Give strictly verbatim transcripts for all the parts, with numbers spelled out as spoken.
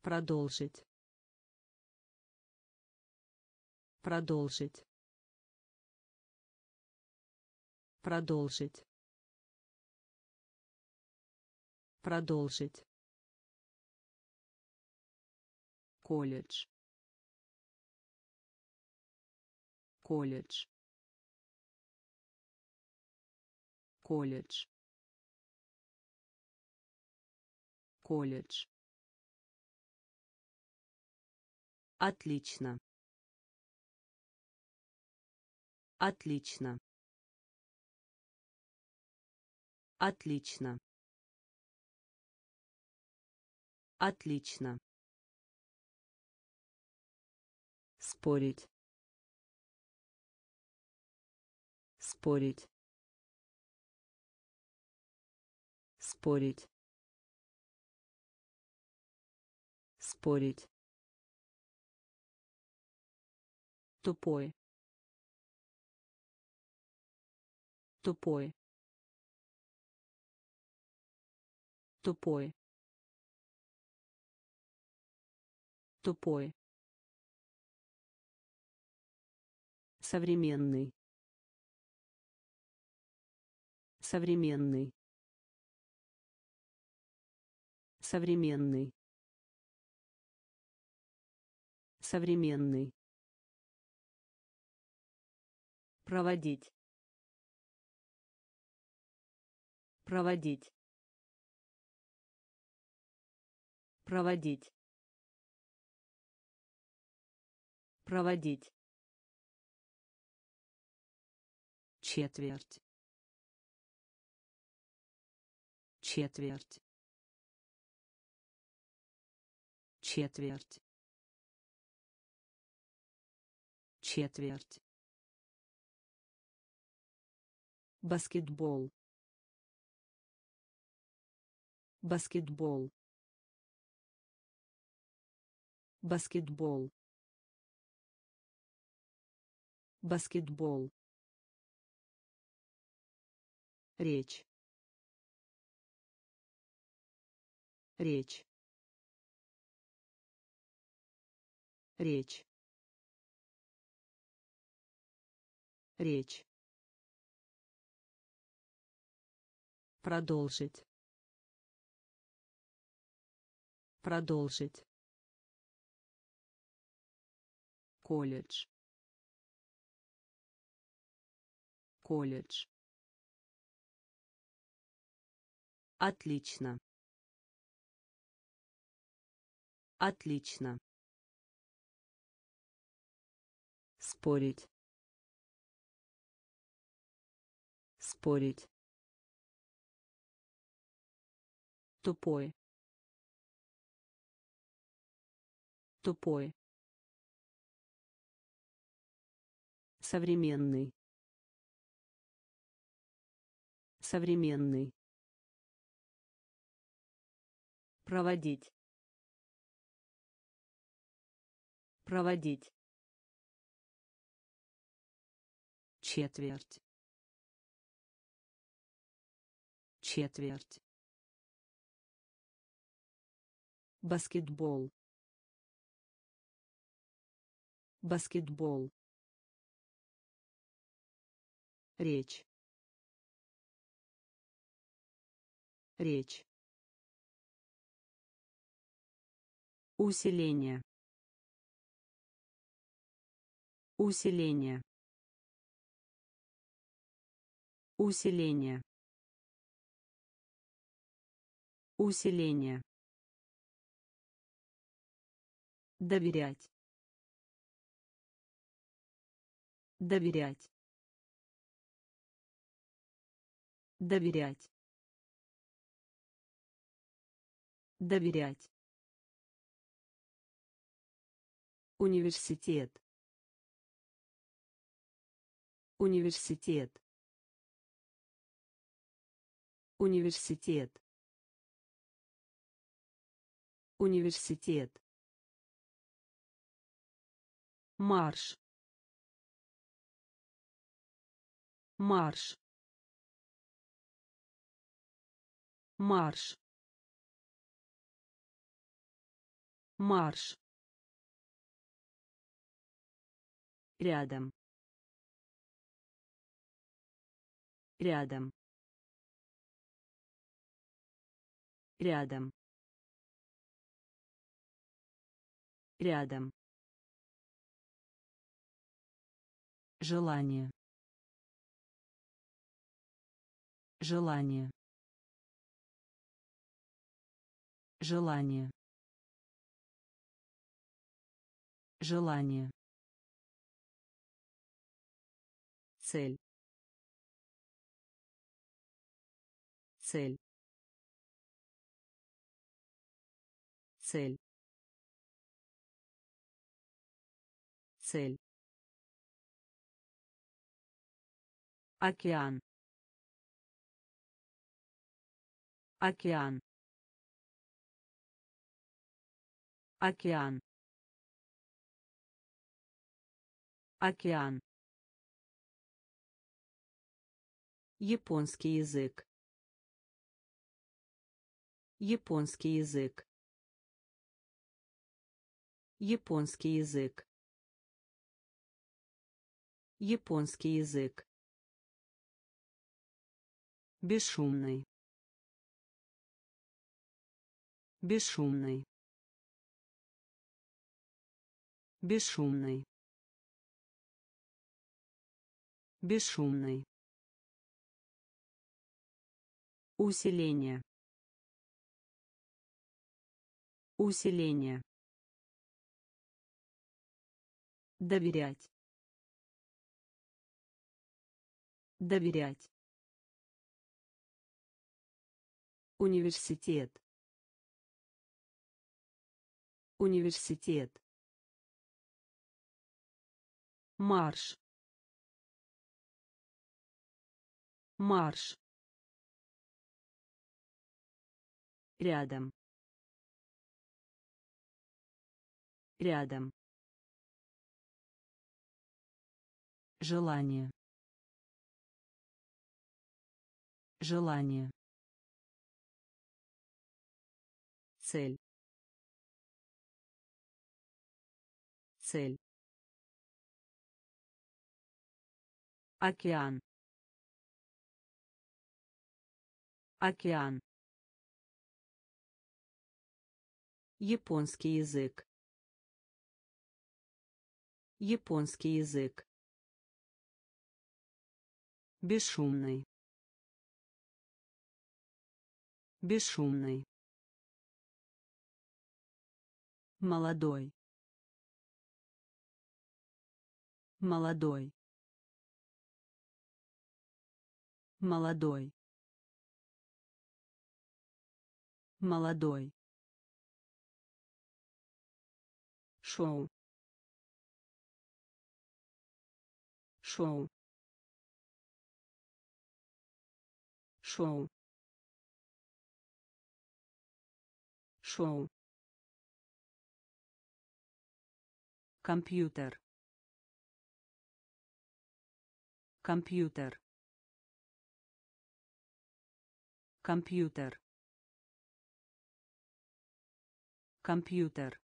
продолжить, продолжить, продолжить, продолжить, колледж, колледж, колледж, колледж. Отлично. Отлично. Отлично. Отлично. Спорить. Спорить. Спорить. Спорить. Тупой. Тупой. Тупой. Тупой. Современный. Современный. Современный. Современный. Проводить. Проводить. Проводить. Проводить. Четверть. Четверть. Четверть. Четверть. Баскетбол. Баскетбол. Баскетбол. Баскетбол. Речь. Речь. Речь. Речь. Продолжить. Продолжить. Колледж. Колледж. Отлично. Отлично. Спорить. Спорить. Тупой. Тупой. Современный. Современный. Проводить. Проводить. Четверть. Четверть. Баскетбол. Баскетбол. Речь. Речь. Усиление. Усиление. Усиление. Усиление. Доверять. Доверять. Доверять. Доверять. Университет. Университет. Университет. Университет. Марш. Марш. Марш. марш, рядом, рядом, рядом, рядом, желание, желание, желание, желание, цель, цель, цель, цель, океан, океан, океан, океан, японский язык, японский язык, японский язык, японский язык, бесшумный, бесшумный, бесшумный, бесшумный, усиление, усиление, доверять, доверять, университет, университет, марш, марш, рядом, рядом, желание, желание, цель, цель, океан, океан, японский язык, японский язык, бесшумный, бесшумный, молодой, молодой, молодой, молодой, шоу, шоу, шоу, шоу, компьютер, компьютер, компьютер, компьютер,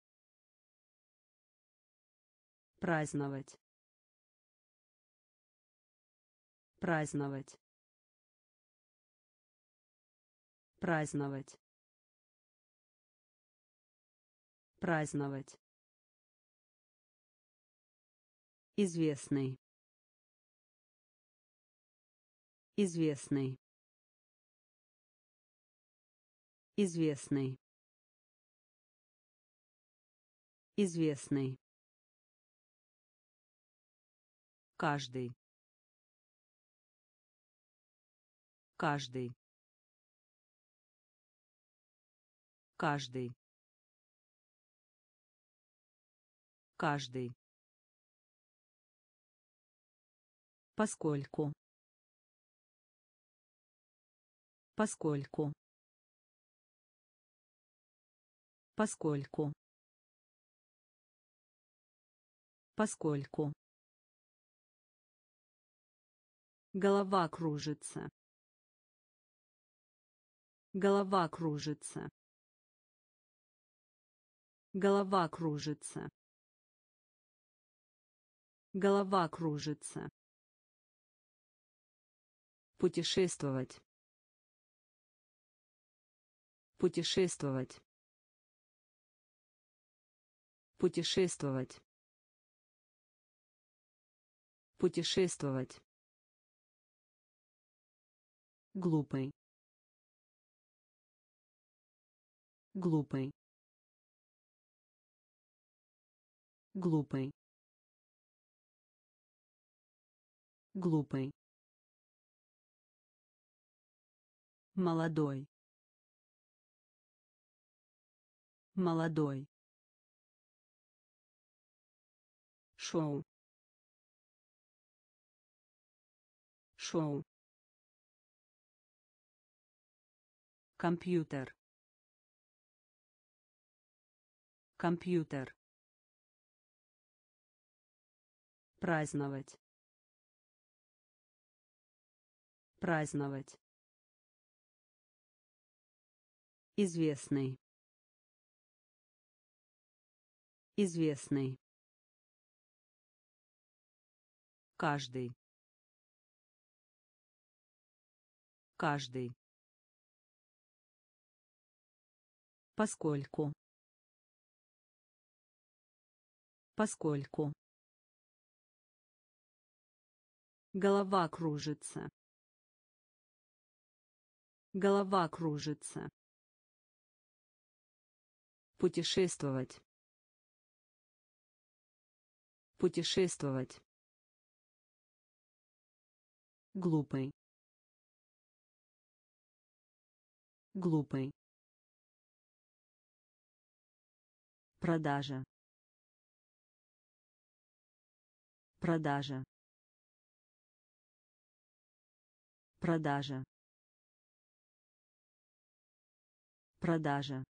праздновать, праздновать, праздновать, праздновать, известный, известный, известный, известный, каждый, каждый, каждый, каждый, поскольку, поскольку, поскольку, поскольку, голова кружится, голова кружится, Голова кружится. Голова кружится. Путешествовать. Путешествовать. Путешествовать. Путешествовать. Глупый. Глупый. Глупый. Глупый. Молодой. Молодой. Шоу. Шоу. Компьютер. Компьютер. Праздновать. Праздновать. Известный. Известный. Каждый. Каждый. Поскольку. Поскольку. Голова кружится. Голова кружится. Путешествовать. Путешествовать. Глупый. Глупый. Продажа. Продажа. Продажа. Продажа.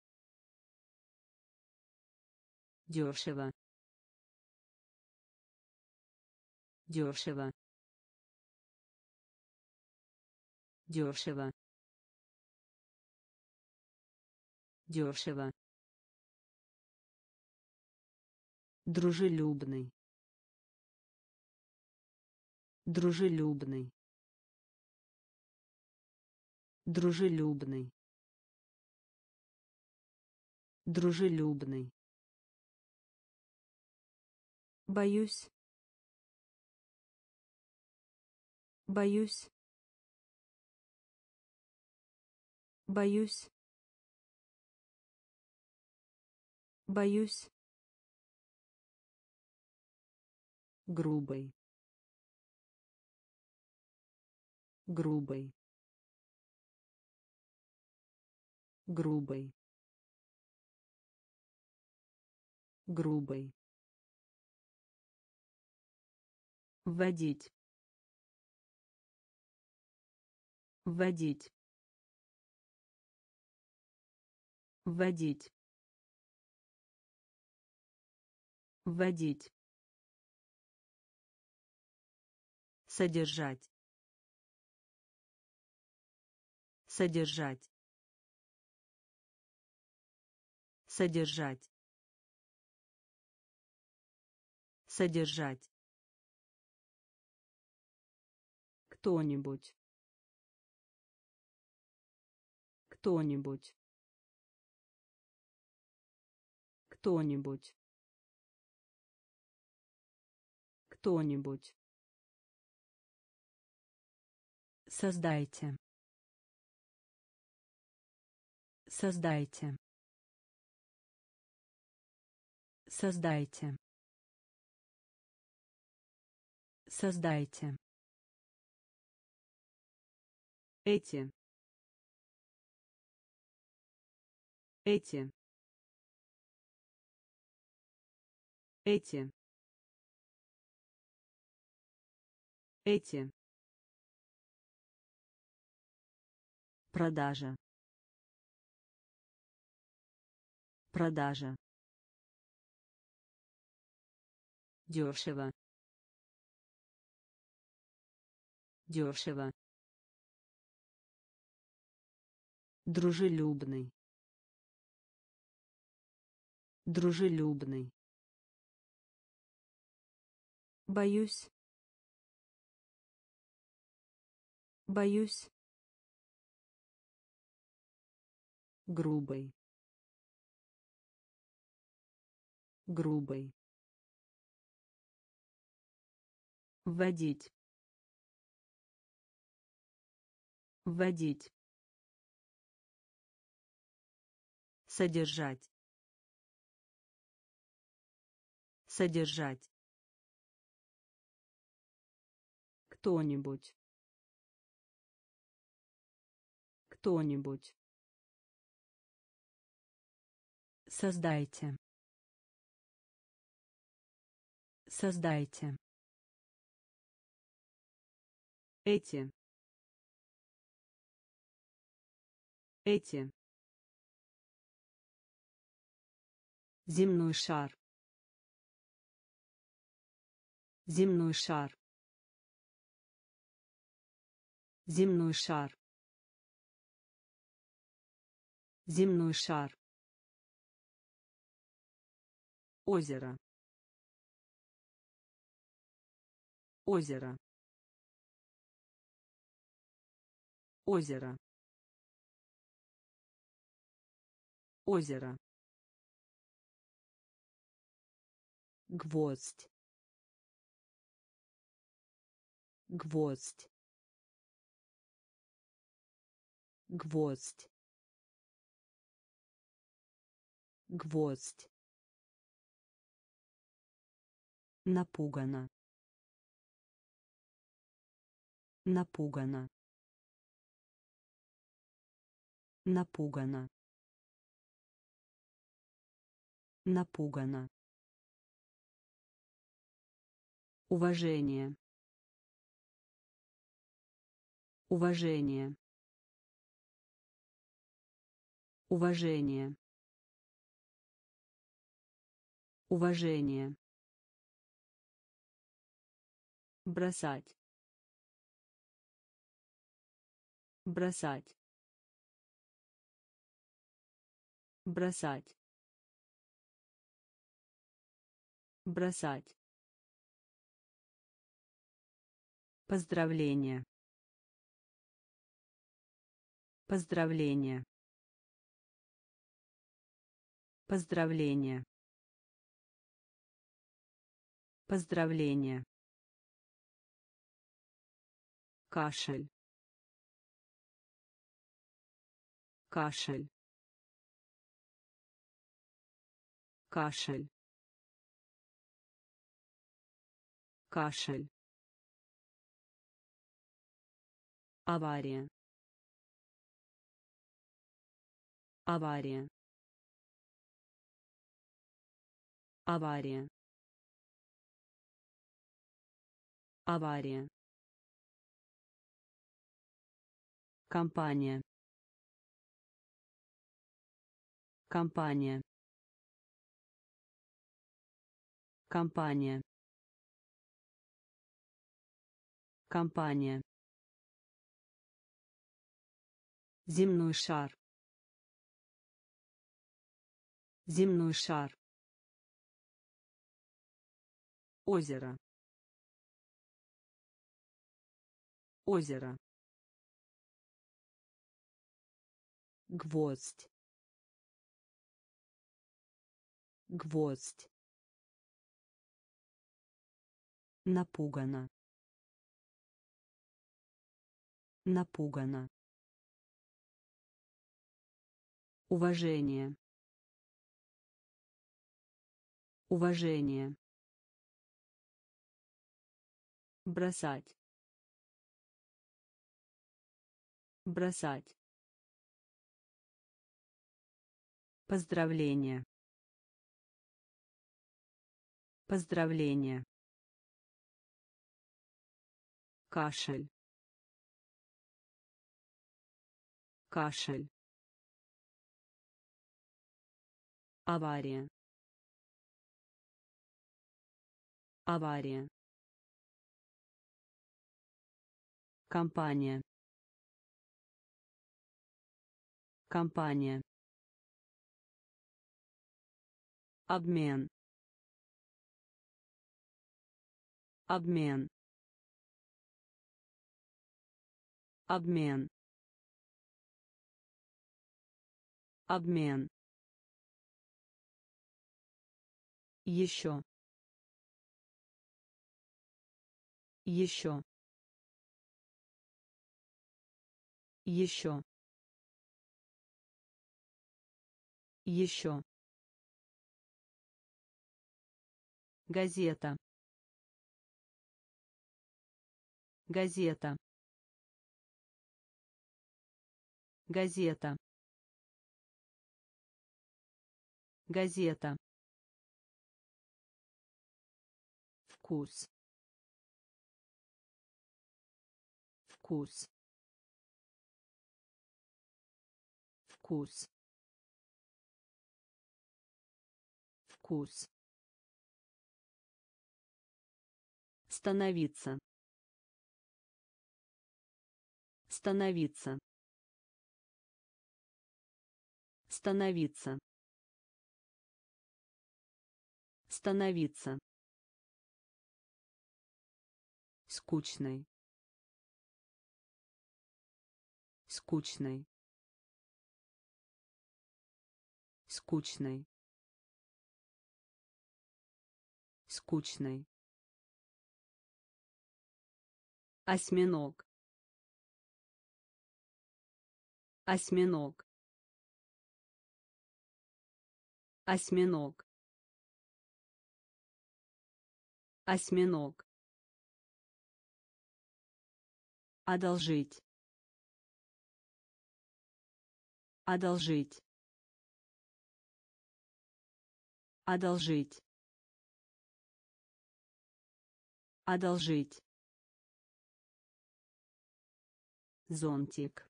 Дешево. Дешево. Дешево. Дешево. Дружелюбный. Дружелюбный. Дружелюбный. Дружелюбный. Боюсь. Боюсь. Боюсь. Боюсь. Грубый. Грубый. Грубый. Грубый. Вводить. Вводить. Вводить. Вводить. Содержать. Содержать. Содержать. Содержать. Кто-нибудь. Кто-нибудь. Кто-нибудь. Кто-нибудь. Создайте. Создайте. Создайте. Создайте. Эти. Эти. Эти. Эти. Продажа. Продажа. Дешево. Дешево. Дружелюбный. Дружелюбный. Боюсь. Боюсь. Грубый. Грубый. Вводить. Вводить. Содержать. Содержать. Кто-нибудь. Кто-нибудь. Создайте. Создайте. Эти. Эти. Земной шар. Земной шар. Земной шар. Земной шар. Озеро. Озеро. Озеро. Озеро. Гвоздь. Гвоздь. Гвоздь. Гвоздь. Напугана. Напугана. Напугана. Напугана. Уважение. Уважение. Уважение. Уважение. Бросать. Бросать. Бросать. Бросать. Поздравление. Поздравление. Поздравление. Поздравление. Кашель. Кашель. Кашель. Кашель. Авария. Авария. Авария. Авария. Компания. Компания. Компания. Компания. Земной шар. Земной шар. Озеро. Озеро. Гвоздь. Гвоздь. Напугана. Напугана. Уважение. Уважение. Бросать. Бросать. Поздравление. Поздравление. Кашель. Кашель. Авария. Авария. Компания. Компания. обмен, обмен, обмен, обмен, еще, еще, еще, еще, газета, газета, газета, газета, вкус, вкус, вкус, вкус, становиться, становиться, становиться, становиться, скучной, скучной, скучной, скучной, осьминог, осьминог, осьминог, осьминог, одолжить, одолжить, одолжить, одолжить, зонтик,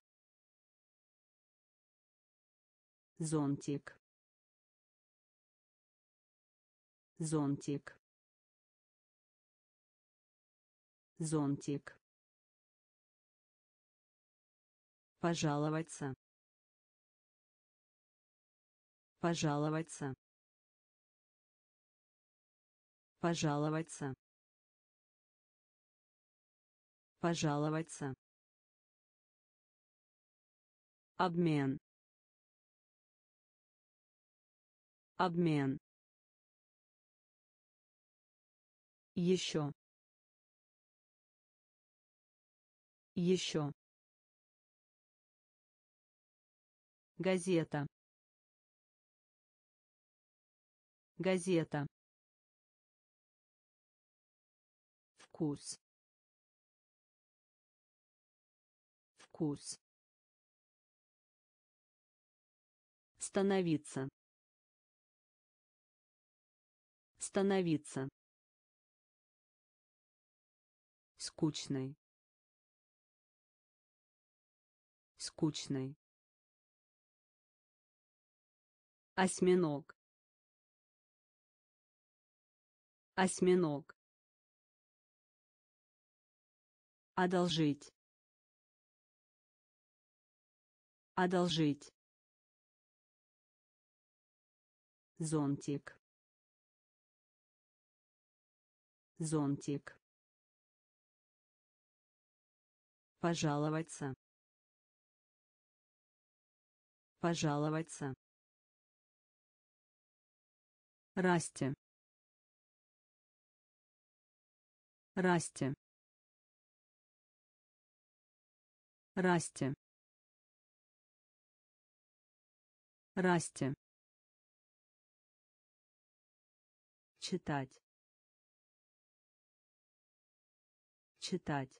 зонтик, зонтик, зонтик, пожаловаться, пожаловаться, пожаловаться, пожаловаться, обмен, обмен, еще, еще, газета, газета, вкус, вкус, становиться, становиться, скучной, скучной, осьминог, осьминог, одолжить, одолжить, зонтик, зонтик, пожаловаться, пожаловаться, расти, расти, расти, расти, читать, читать,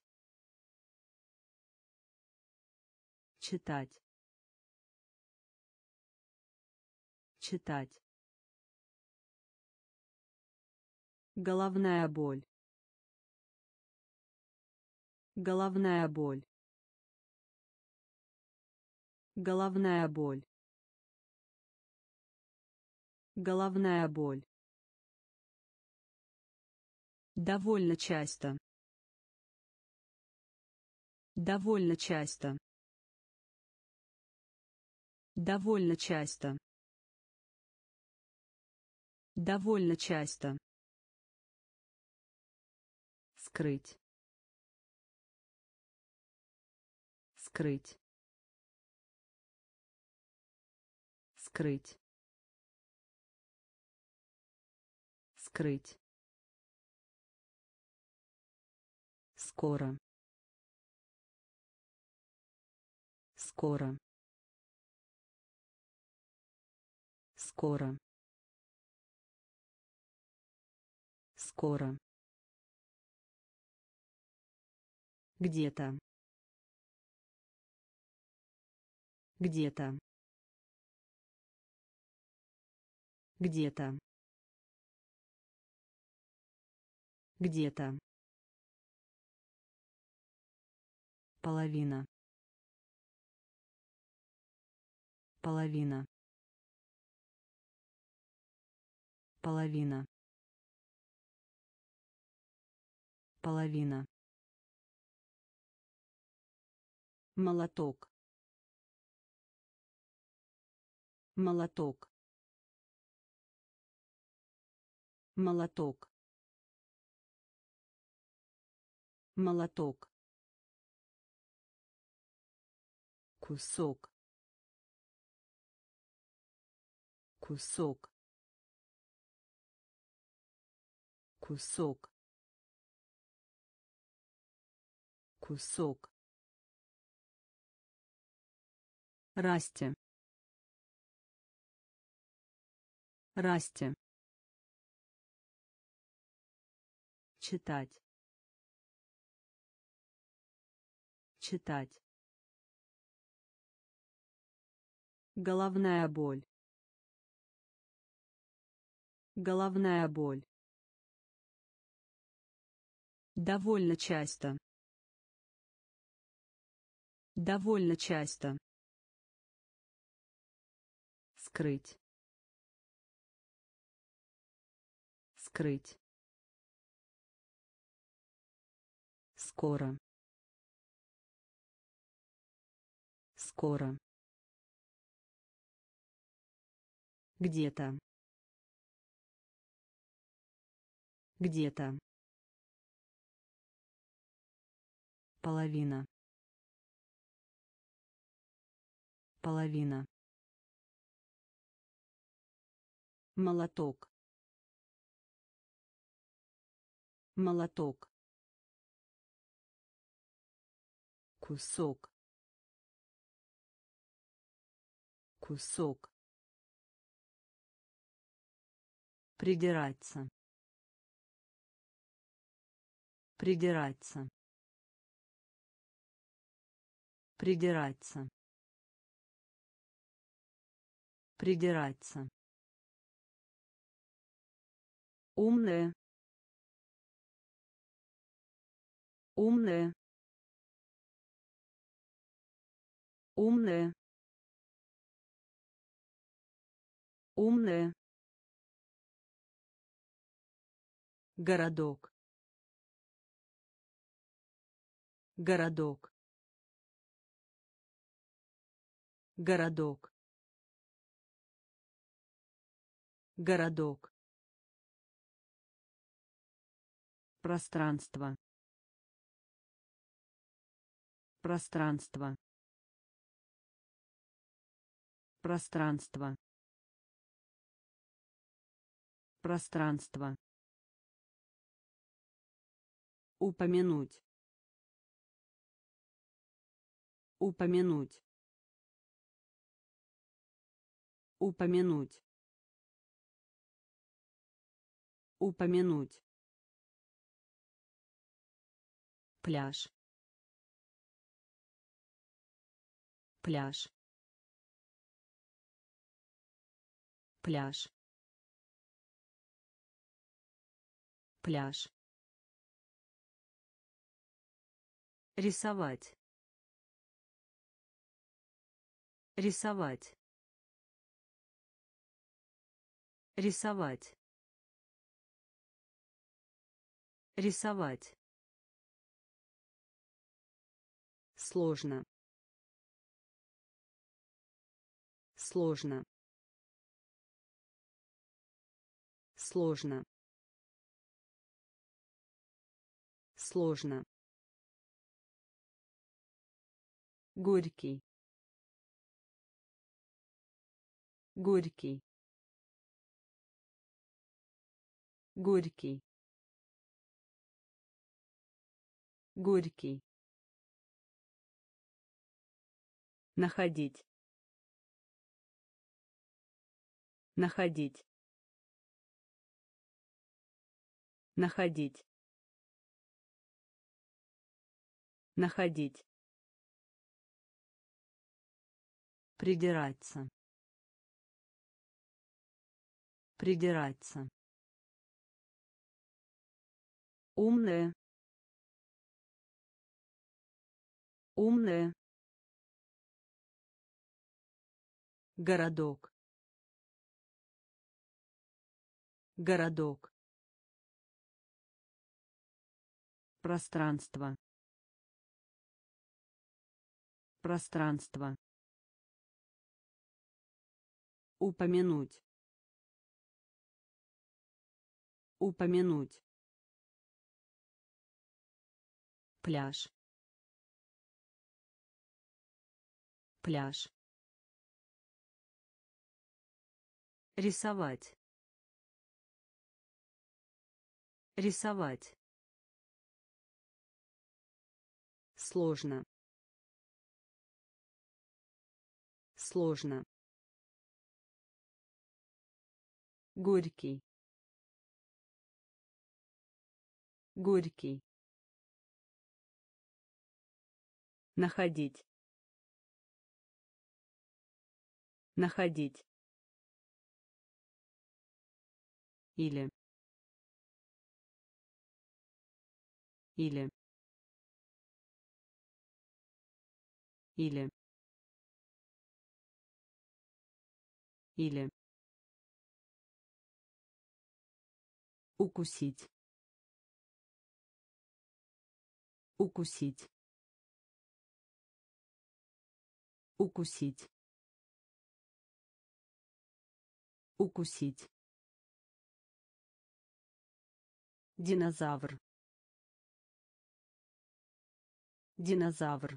читать, читать, головная боль, головная боль, головная боль, головная боль, довольно часто, довольно часто, довольно часто, Довольно часто. Скрыть. Скрыть. Скрыть. Скрыть. Скоро. Скоро. Скоро. Скоро. Где-то. Где-то. Где-то. Где-то. Половина. Половина. Половина. Половина. Молоток. Молоток. Молоток. Молоток. Кусок. Кусок. Кусок. Кусок. Расти. Расти. Читать. Читать. Головная боль. Головная боль. Довольно часто. Довольно часто. Скрыть. Скрыть. Скоро. Скоро. Где-то. Где-то. Половина. Половина. Молоток. Молоток. Кусок. Кусок. Придираться. Придираться. Придираться. Придираться. Умная. Умная. Умная. Умная. Городок. Городок. Городок. Городок. Пространство. Пространство. Пространство. Пространство. Упомянуть. Упомянуть. Упомянуть. Упомянуть. Пляж. Пляж. Пляж. Пляж. Рисовать. Рисовать. Рисовать. Рисовать. Сложно. Сложно. Сложно. Сложно. Горький. Горький. Горький. Горький. Находить. Находить. Находить. Находить. Придираться. Придираться. Умная. Умная. Городок. Городок. Пространство. Пространство. Упомянуть. Упомянуть. Пляж. Пляж. Рисовать. Рисовать. Сложно. Сложно. Горький. Горький. Находить. Находить. Или. Или. Или. Или. Укусить. Укусить. Укусить. Укусить. Динозавр. Динозавр.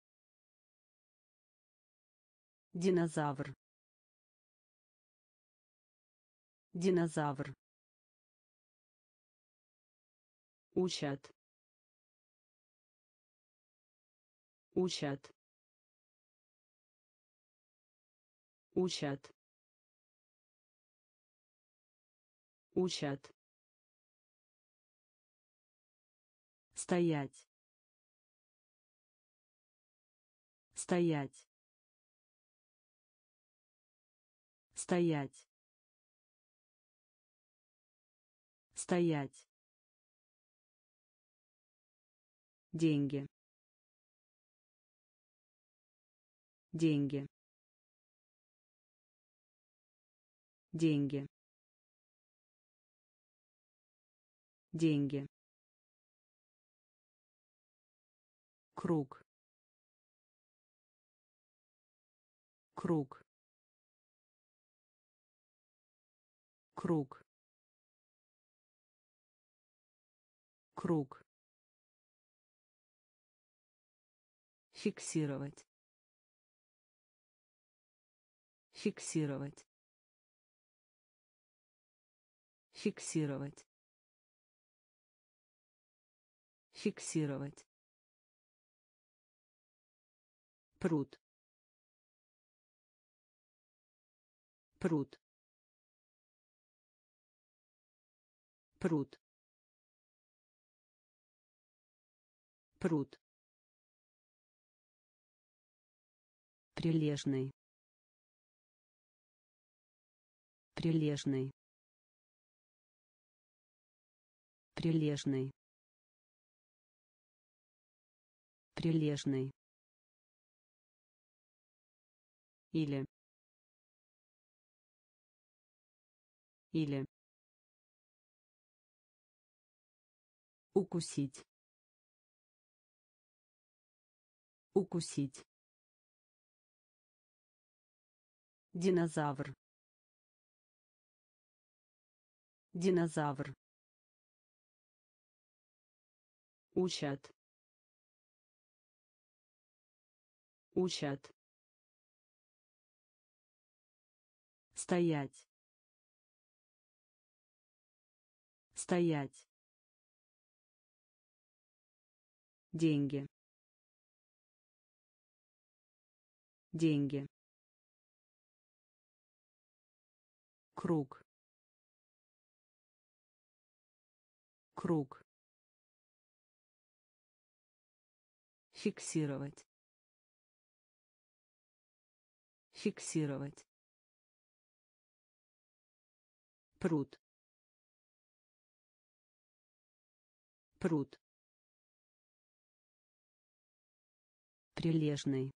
Динозавр. Динозавр. Учат. Учат. Учат. Учат. Стоять. Стоять. Стоять. Стоять. Деньги. Деньги. Деньги. Деньги. Круг. Круг. Круг. Круг. Фиксировать. Фиксировать. Фиксировать. Фиксировать. Пруд. Пруд. Пруд. Пруд. Прилежный. Прилежный. Прилежный. Прилежный. Или. Или. Укусить. Укусить. Динозавр. Динозавр. Учат. Учат. Стоять. Стоять. Деньги. Деньги. Круг. Круг. Фиксировать. Фиксировать. Пруд. Пруд. Прилежный.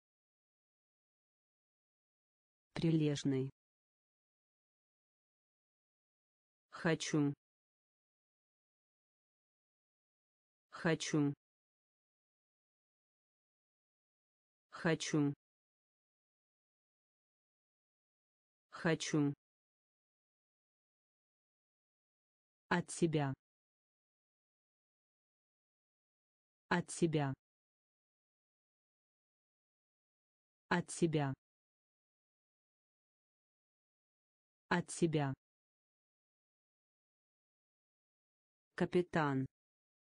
Прилежный. Хочу. Хочу. Хочу. Хочу. От себя. От себя. От себя. От себя. Капитан.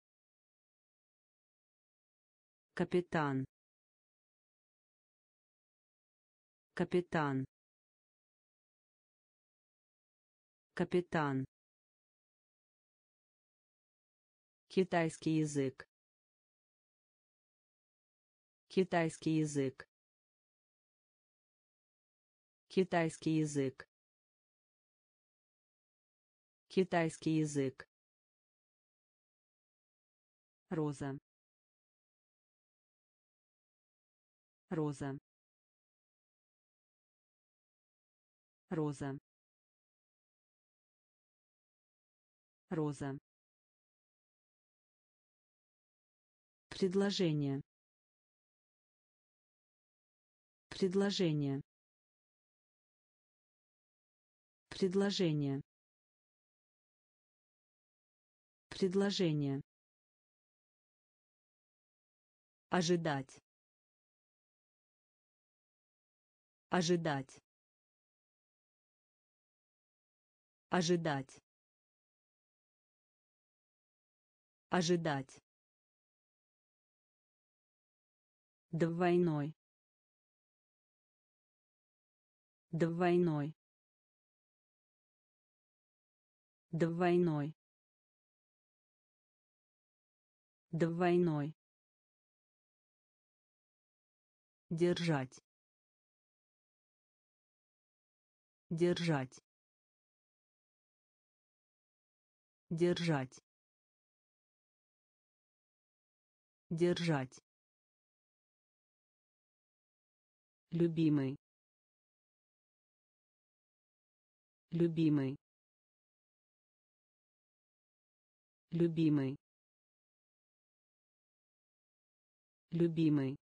Капитан. Капитан. Капитан. Китайский язык. Китайский язык. Китайский язык. Китайский язык. Роза. Роза. Роза. Роза. Предложение. Предложение. Предложение. Предложение. Ожидать. Ожидать. Ожидать. Ожидать. Двойной. Двойной. Двойной. Двойной. Держать. Держать. Держать. Держать. Любимый. Любимый. Любимый. Любимый.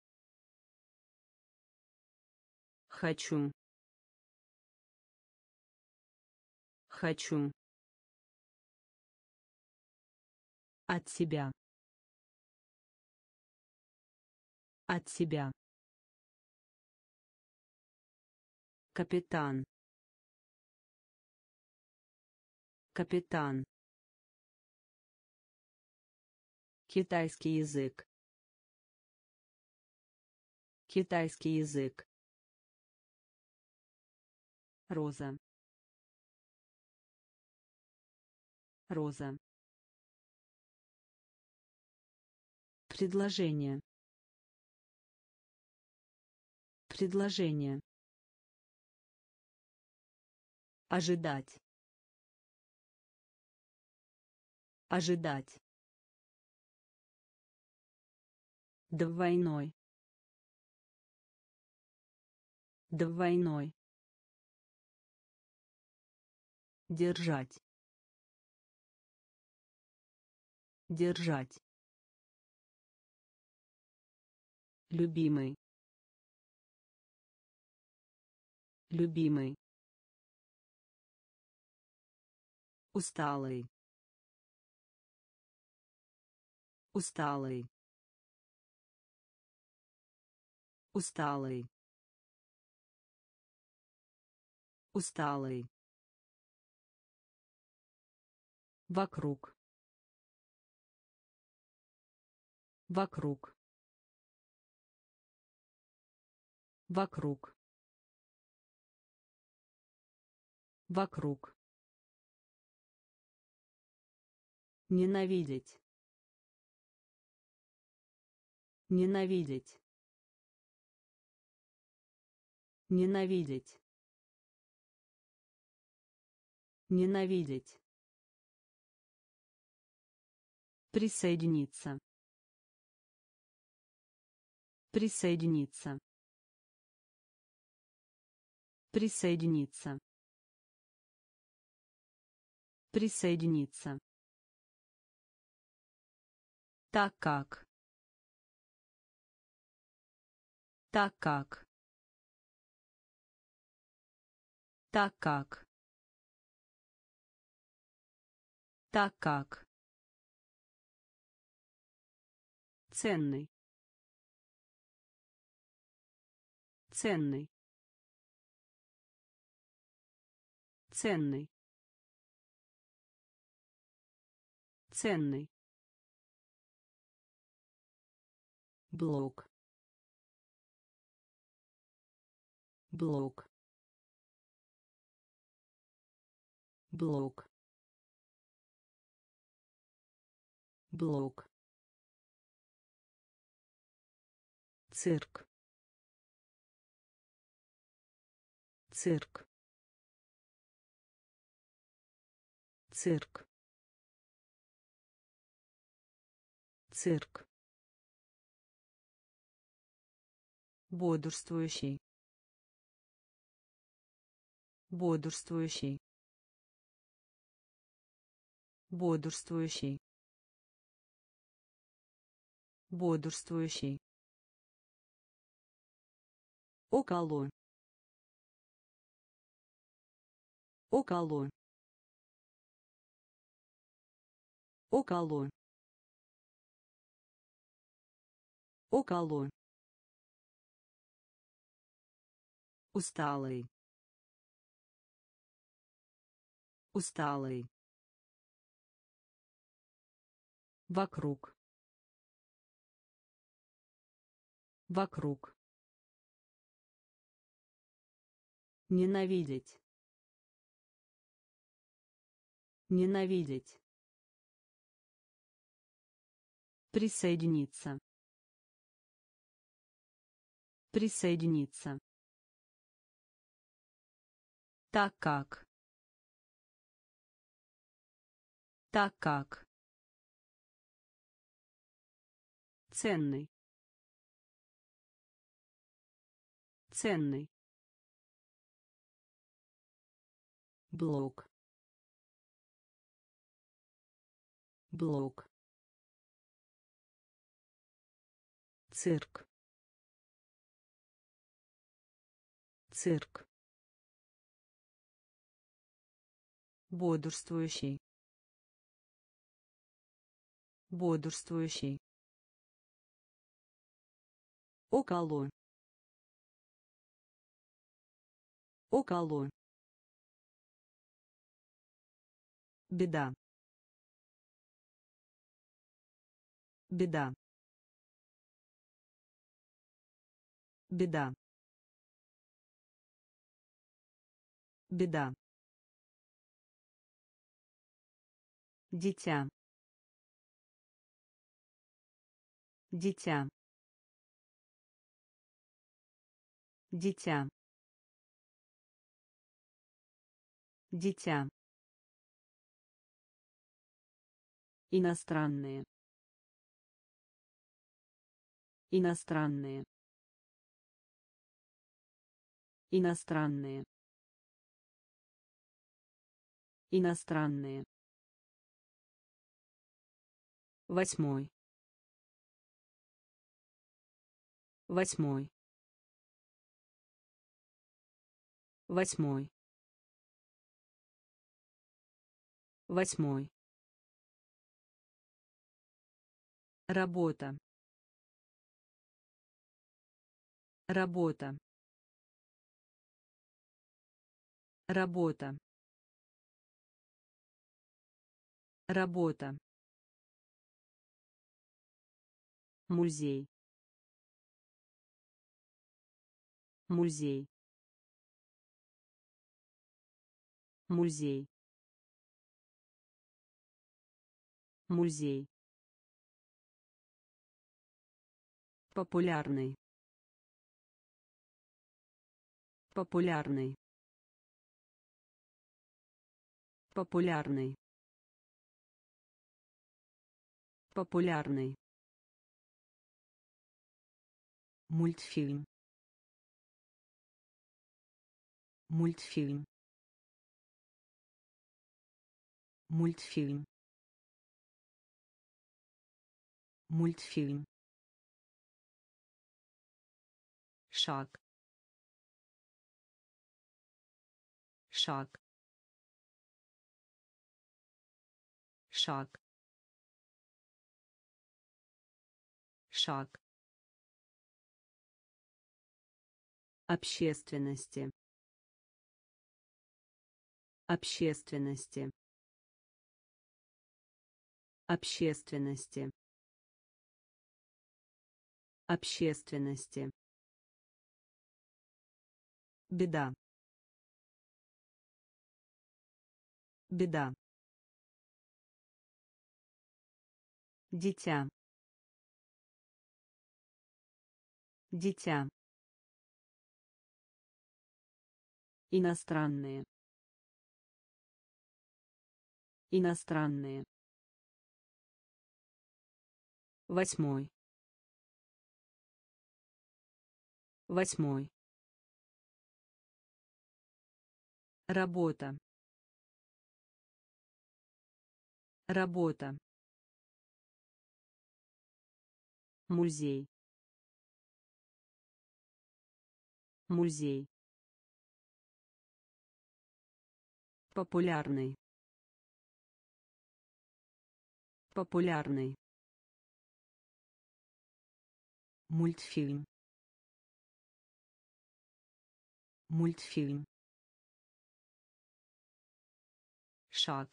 Хочу. Хочу. От себя. От себя. Капитан. Капитан. Китайский язык. Китайский язык. Роза. Роза. Предложение. Предложение. Ожидать. Ожидать. Двойной. Двойной. Держать. Держать. Любимый. Любимый. Усталый. Усталый. Усталый. Усталый. Вокруг. Вокруг. Вокруг. Вокруг. Ненавидеть. Ненавидеть. Ненавидеть. Ненавидеть. Присоединиться. Присоединиться. Присоединиться. Присоединиться. Так как. Так как. Так как. Так как. Ценный. Ценный. Ценный. Ценный. Блок. Блок. Блок. Блок. Цирк. Цирк. Цирк. Цирк. Бодрствующий. Бодрствующий. Бодрствующий. Бодрствующий. Около. Около. Около. Около. Усталый. Усталый. Вокруг. Вокруг. Ненавидеть. Ненавидеть. Присоединиться. Присоединиться. Так как. Так как. Ценный. Ценный. Блок. Блок. Цирк. Цирк. Бодрствующий. Бодрствующий. Около. Около. Беда. Беда. Беда. Беда. Дитя. Дитя. Дитя. Дитя. Иностранные. Иностранные. Иностранные. Иностранные. Восьмой. Восьмой. Восьмой. Восьмой. Работа. Работа. Работа. Работа. Музей. Музей. Музей. Музей. Популярный. Популярный. Популярный. Популярный. Мультфильм. Мультфильм. Мультфильм. Мультфильм. Шаг. Шаг. Шаг. Шаг. Общественности. Общественности. Общественности. Общественности. Беда. Беда. Дитя. Дитя. Иностранные. Иностранные. Восьмой. Восьмой. Работа. Работа. Музей. Музей. Популярный. Популярный. Мультфильм. Мультфильм. Шаг.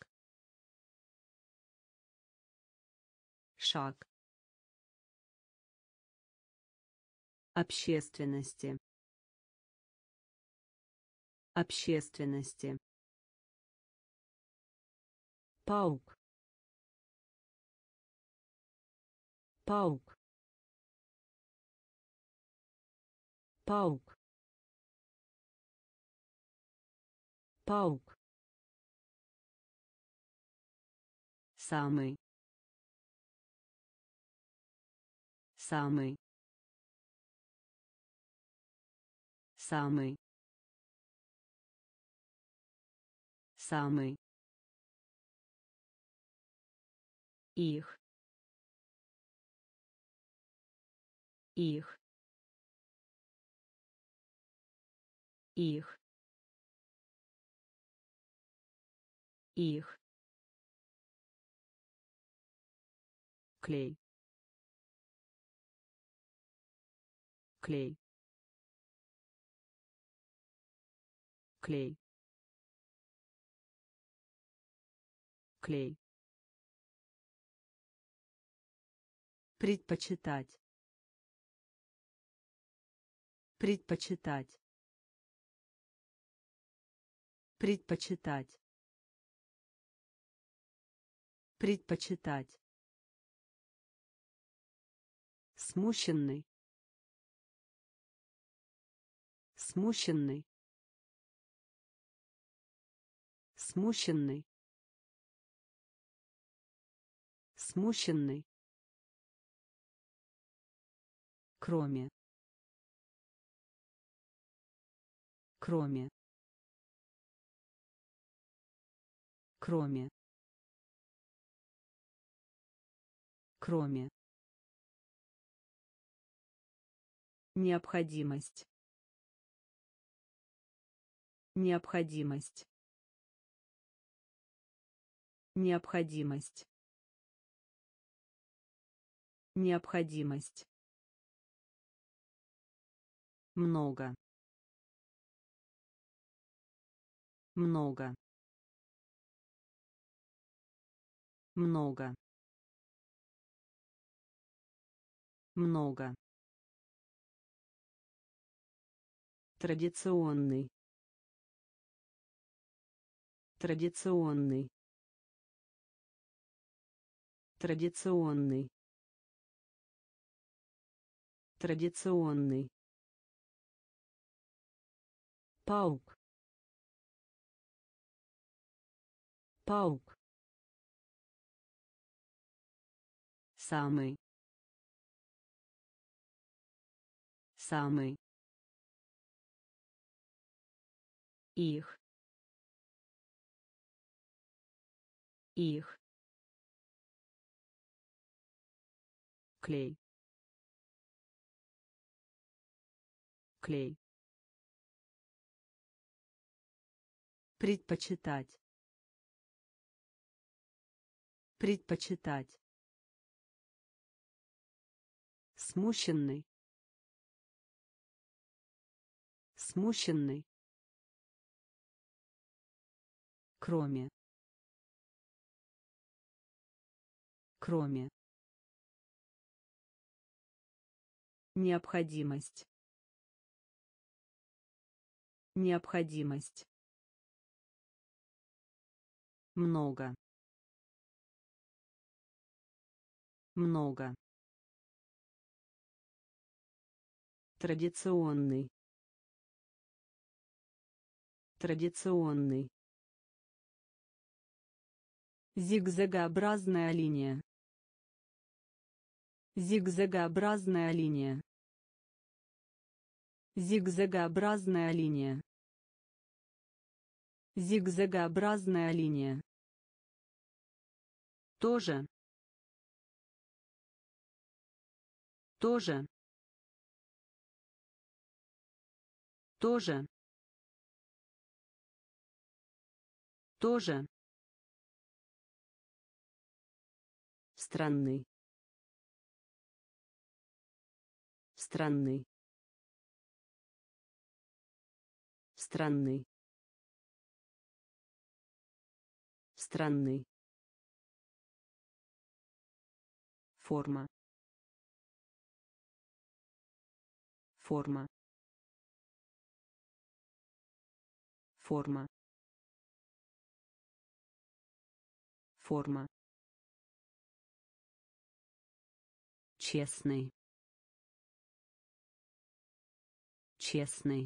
Шаг. Общественности. Общественности. Паук. Паук. Паук. Паук. Самый. Самый. Самый. Самый. Их. Их. Их. Их. Клей. Клей. Клей. Клей. Предпочитать. Предпочитать. Предпочитать. Предпочитать. Смущенный. Смущенный. Смущенный. Смущенный. Кроме. Кроме. Кроме. Кроме. Необходимость. Необходимость. Необходимость. Необходимость. Много. Много. Много. Много. Традиционный. Традиционный. Традиционный. Традиционный. Паук. Паук. Самый. Самый. Их. Их. Клей. Клей. Предпочитать. Предпочитать. Смущенный. Смущенный. Кроме. Кроме. Необходимость. Необходимость. Много. Много. Традиционный. Традиционный. Зигзагообразная линия. Зигзагообразная линия. Зигзагообразная линия. Зигзагообразная линия. Тоже. Тоже. Тоже. Тоже. Странный. Странный. Странный. Странный. Форма. Форма. Форма. Форма. Честный. Честный.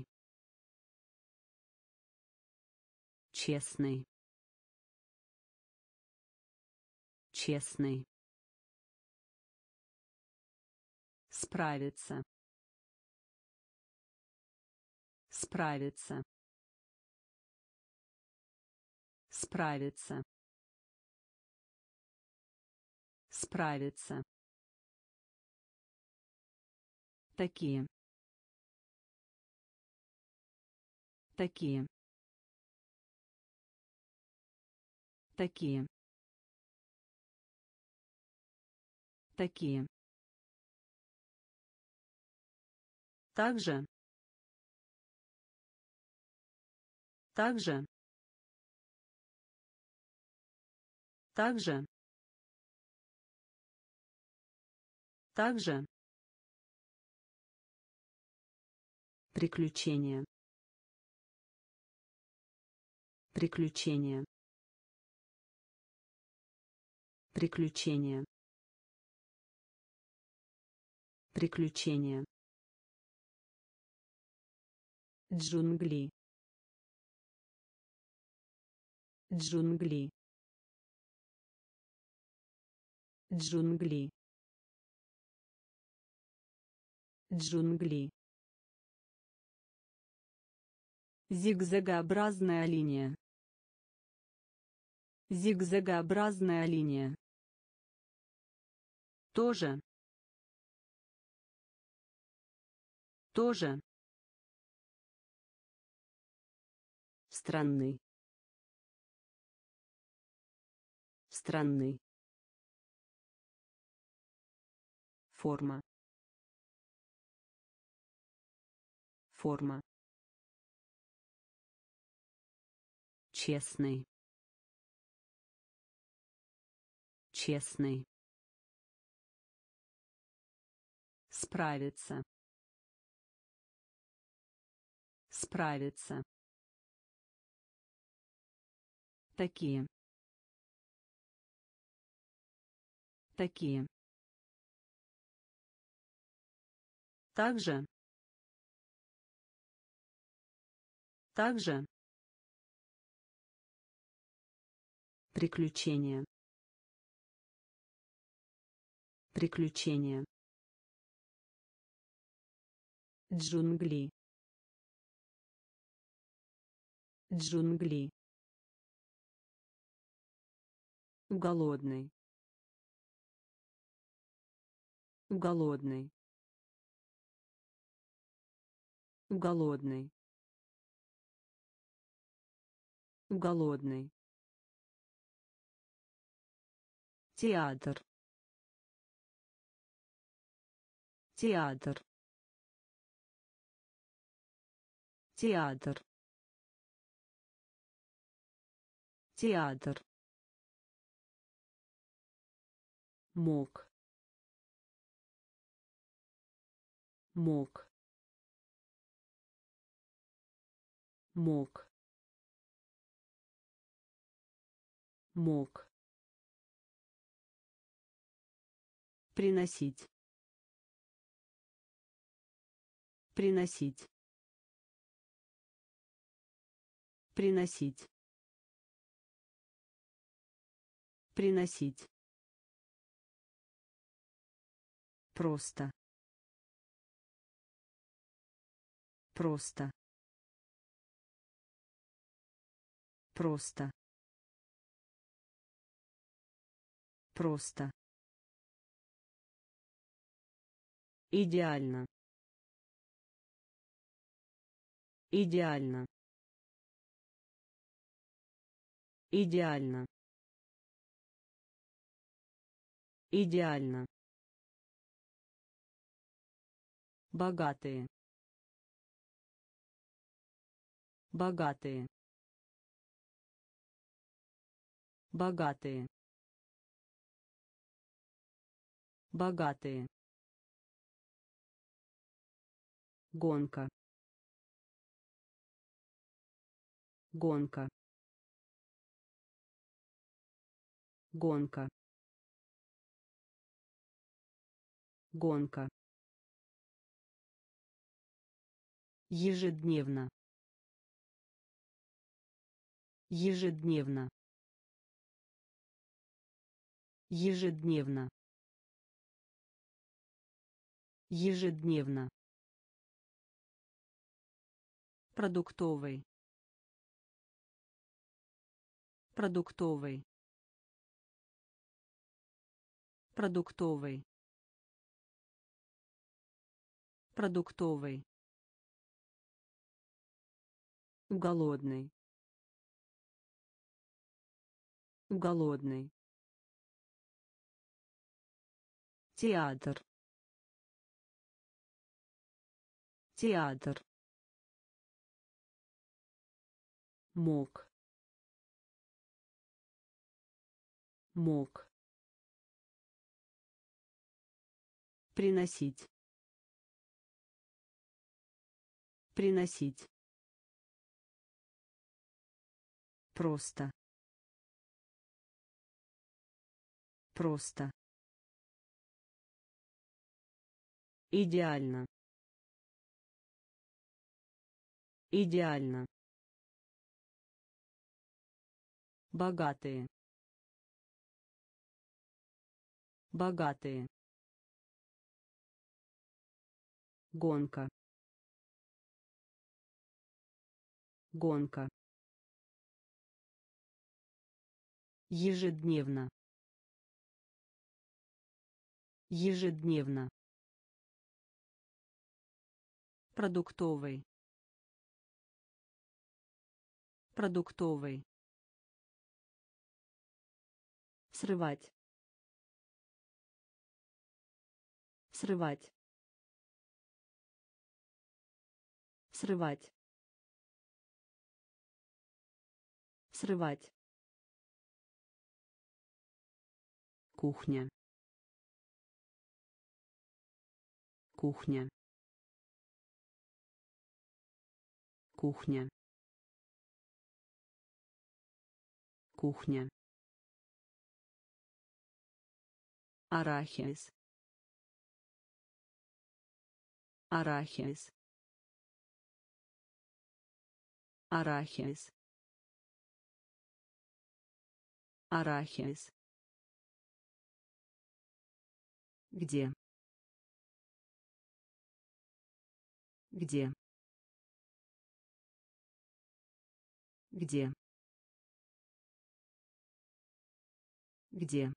Честный. Честный. Справиться. Справиться. Справиться. Справиться. Такие. Такие. Такие. Такие. Также. Также. Также. Также. Приключения. Приключения. Приключения. Приключения. Джунгли. Джунгли. Джунгли. Джунгли. Зигзагообразная линия. Зигзагообразная линия. Тоже. Тоже. Странный. Странный. Форма. Форма. Честный. Честный. Справиться. Справиться. Такие. Такие. Также. Также. Приключения. Приключения. Джунгли. Джунгли. Голодный. Голодный. Голодный. Голодный. Театр. Театр. Театр. Театр. Мог. Мог. Мог. Мог. Приносить. Приносить. Приносить. Приносить. Просто. Просто. Просто. Просто. Идеально. Идеально. Идеально. Идеально. Богатые. Богатые. Богатые. Богатые. Гонка. Гонка. Гонка. Гонка. Ежедневно. Ежедневно. Ежедневно. Ежедневно. Продуктовый. Продуктовый. Продуктовый. Продуктовый. Голодный. Голодный. Театр. Театр. Мог. Мог. Приносить. Приносить. Просто. Просто. Идеально. Идеально. Богатые. Богатые. Гонка. Гонка. Ежедневно. Ежедневно. Продуктовый. Продуктовый. срывать, срывать, срывать, срывать, кухня, кухня, кухня, кухня, арахис, арахис, арахис, арахис, где, где, где, где,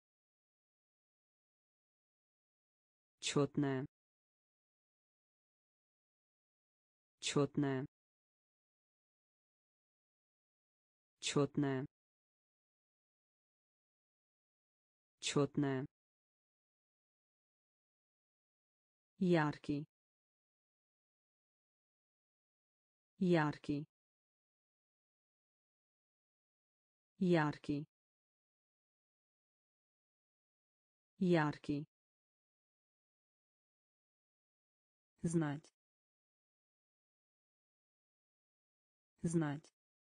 четная, четная, четная, четная, яркий, яркий, яркий, яркий, знать, знать,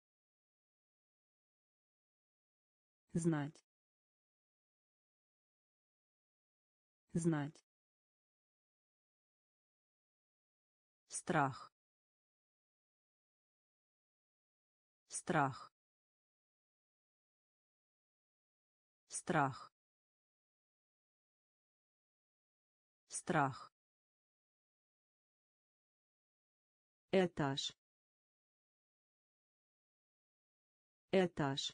знать, знать, страх, страх, страх, страх, этаж, этаж,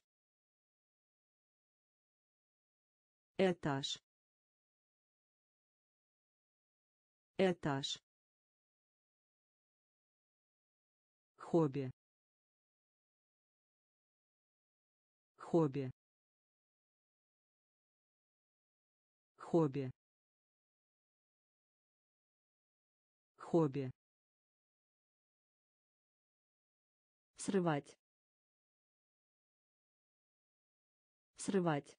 этаж, этаж, хобби, хобби, хобби, хобби, срывать, срывать,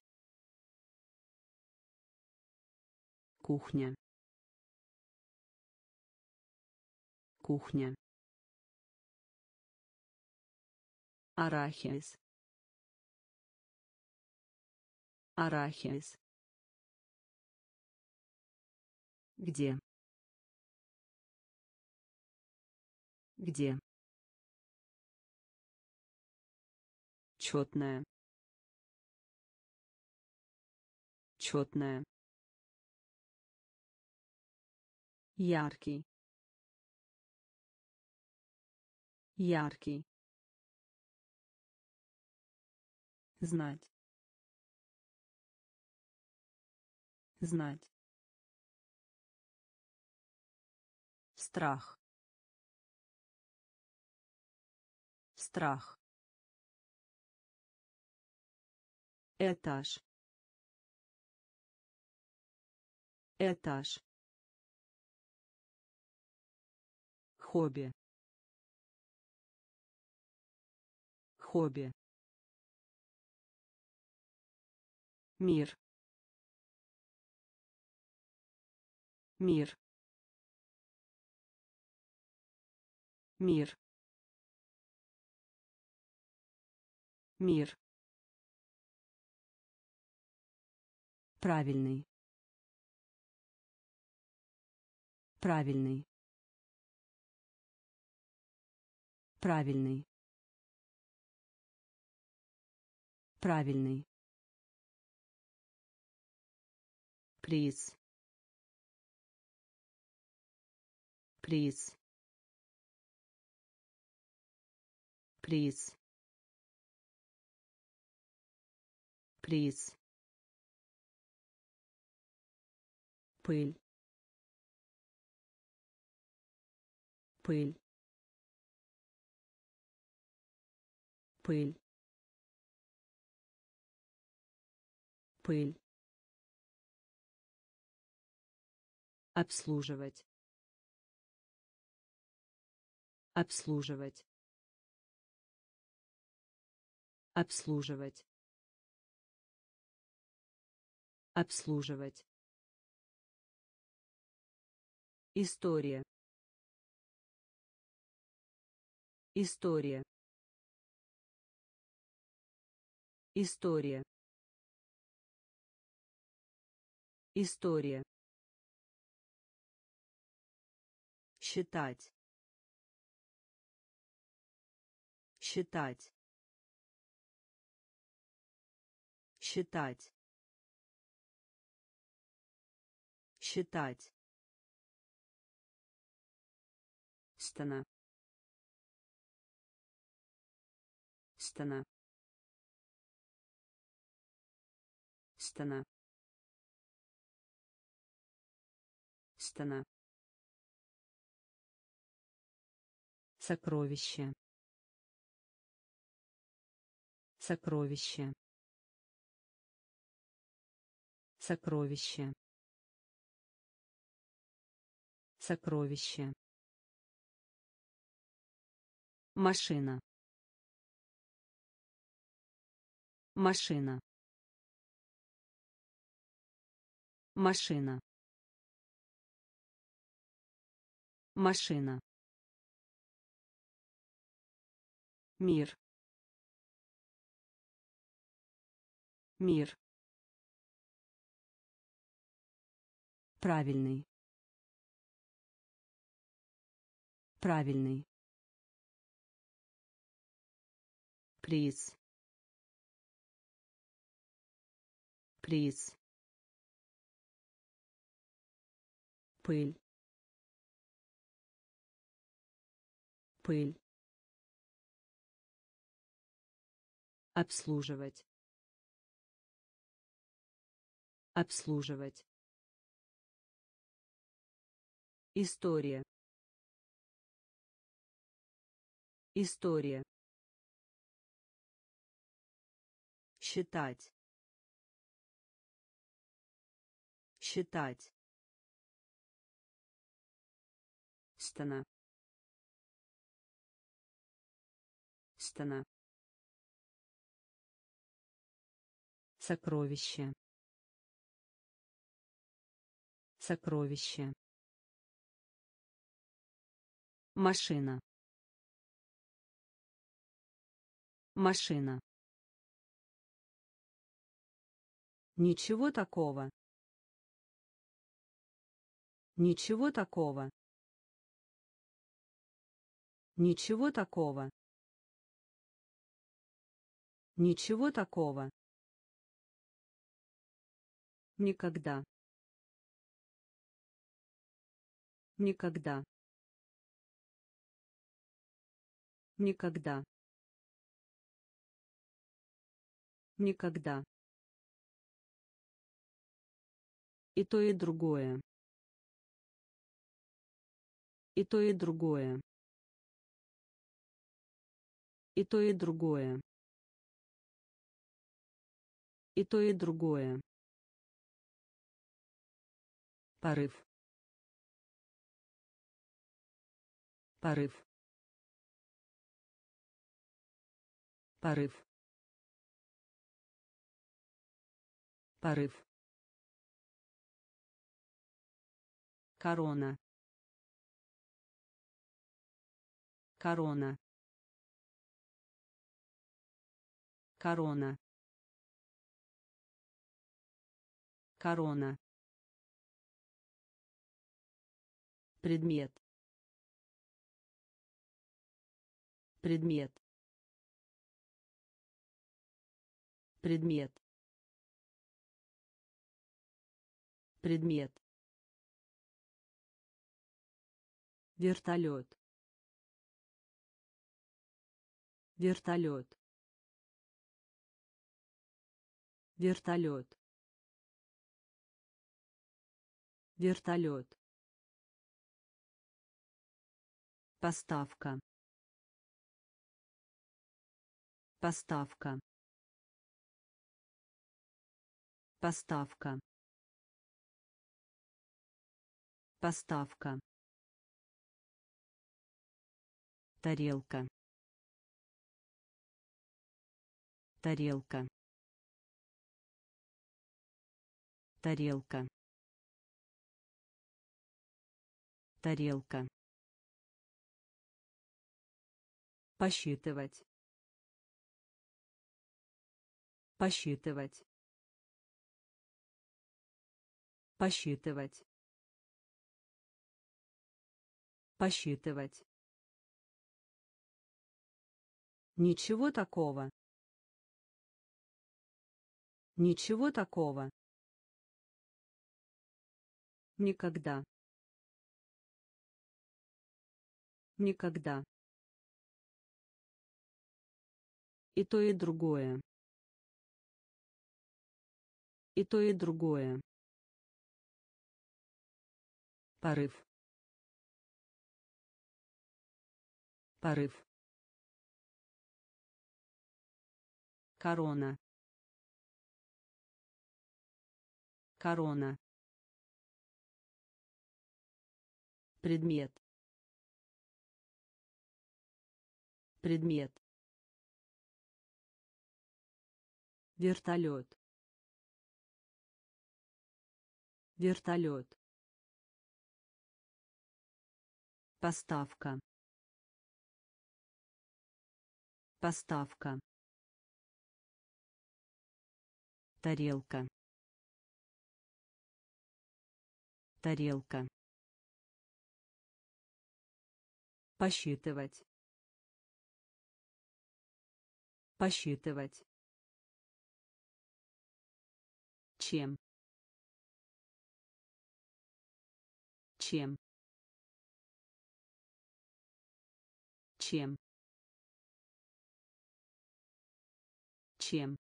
кухня, кухня, арахис, арахис, где, где, четная, четная, яркий, яркий, знать, знать, страх, страх, этаж, этаж, хобби, хобби, мир, мир, мир, мир, правильный, правильный, правильный, правильный, приз, приз, приз, приз, пыль, пыль, пыль, пыль, обслуживать, обслуживать, обслуживать, обслуживать. История. История. История. История. Считать. Считать. Считать. Считать. Стена. Стена. Стена. Стена. Сокровище. Сокровище. Сокровище. Сокровище. Машина. Машина. Машина. Машина. Мир. Мир. Правильный. Правильный. Приз. Приз. Пыль. Пыль. Обслуживать. Обслуживать. История. История. Считать. Считать. Стена. Стена. Сокровище. Сокровище. Машина. Машина. Ничего такого. Ничего такого. Ничего такого. Ничего такого. Никогда. Никогда. Никогда. Никогда. И то, и другое. И то, и другое. И то, и другое. И то, и другое. Порыв. Порыв. Порыв. Порыв. Корона. Корона. Корона. Корона. Предмет. Предмет. Предмет. Предмет. Вертолет. Вертолет. Вертолет. Вертолет. Поставка. Поставка. Поставка. Поставка. Тарелка. Тарелка. Тарелка. Тарелка. Посчитывать. Посчитывать. Посчитывать. Посчитывать. Ничего такого. Ничего такого. Никогда. Никогда. И то, и другое. И то, и другое. Порыв. Порыв. Корона. Корона. Предмет. Предмет. Вертолет. Вертолет. Поставка. Поставка. Тарелка. Тарелка. Посчитывать. Посчитывать. Чем? Чем? Чем? Чем?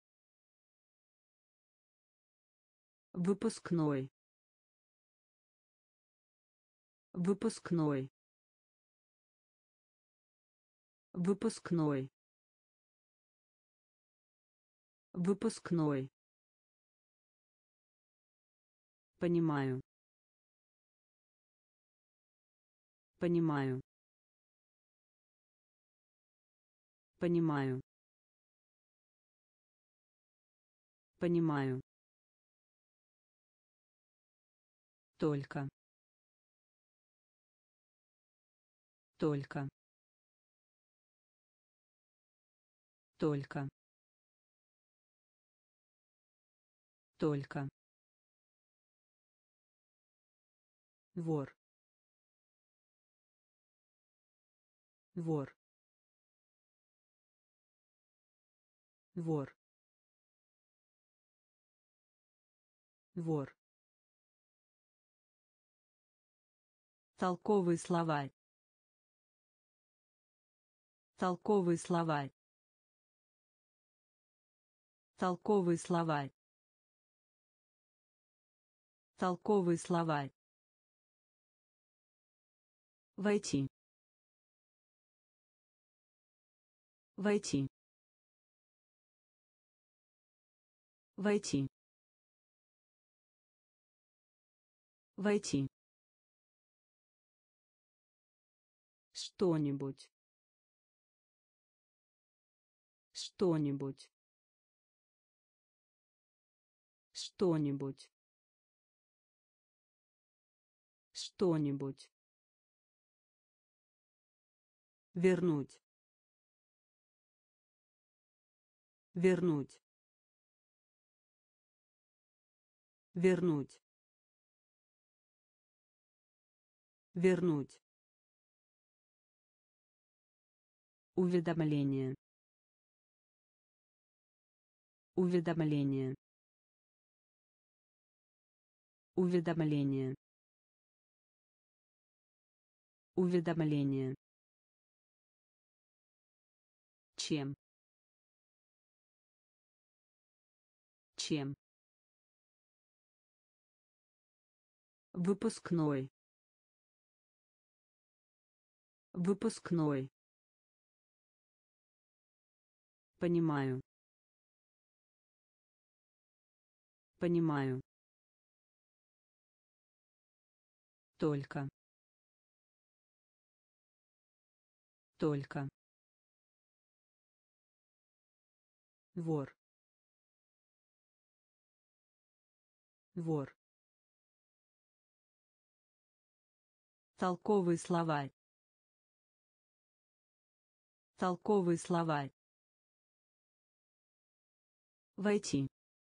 Выпускной. Выпускной. Выпускной. Выпускной. Понимаю. Понимаю. Понимаю. Понимаю. Только. Только. Только. Только. Вор. Вор. Вор. Вор. Толковый словарь. Толковый словарь. Толковый словарь. Толковый словарь. Войти. Войти. Войти. Войти. Что-нибудь. Что-нибудь. Что-нибудь. Что-нибудь. Вернуть. Вернуть. Вернуть. Вернуть. Уведомление. Уведомление. Уведомление. Уведомление. Чем? Чем? Выпускной. Выпускной. Понимаю. Понимаю. Только. Только. Вор. Вор. Толковый словарь. Толковый словарь. Войти.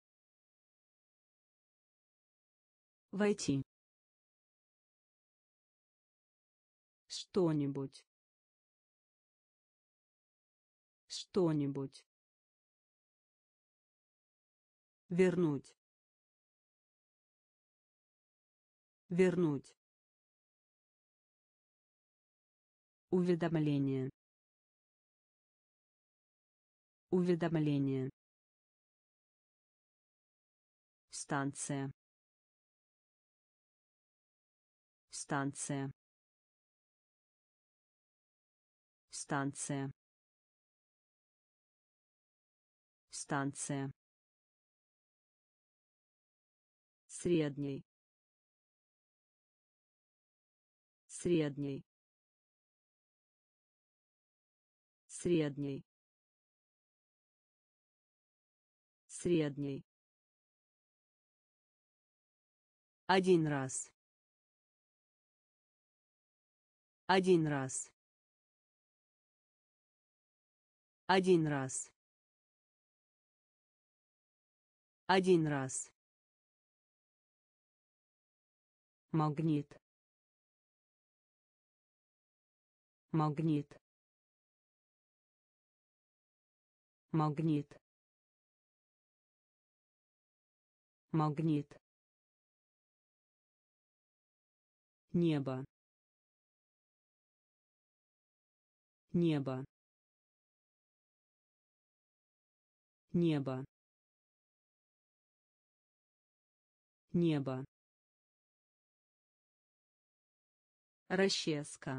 Войти. Что-нибудь. Что-нибудь. Вернуть. Вернуть. Уведомление. Уведомление. Станция. Станция. Станция. Станция. Средний. Средний. Средний. Средний. Один раз. Один раз. Один раз. Один раз. Магнит. Магнит. Магнит. Магнит. Небо. Небо. Небо. Небо. Расческа.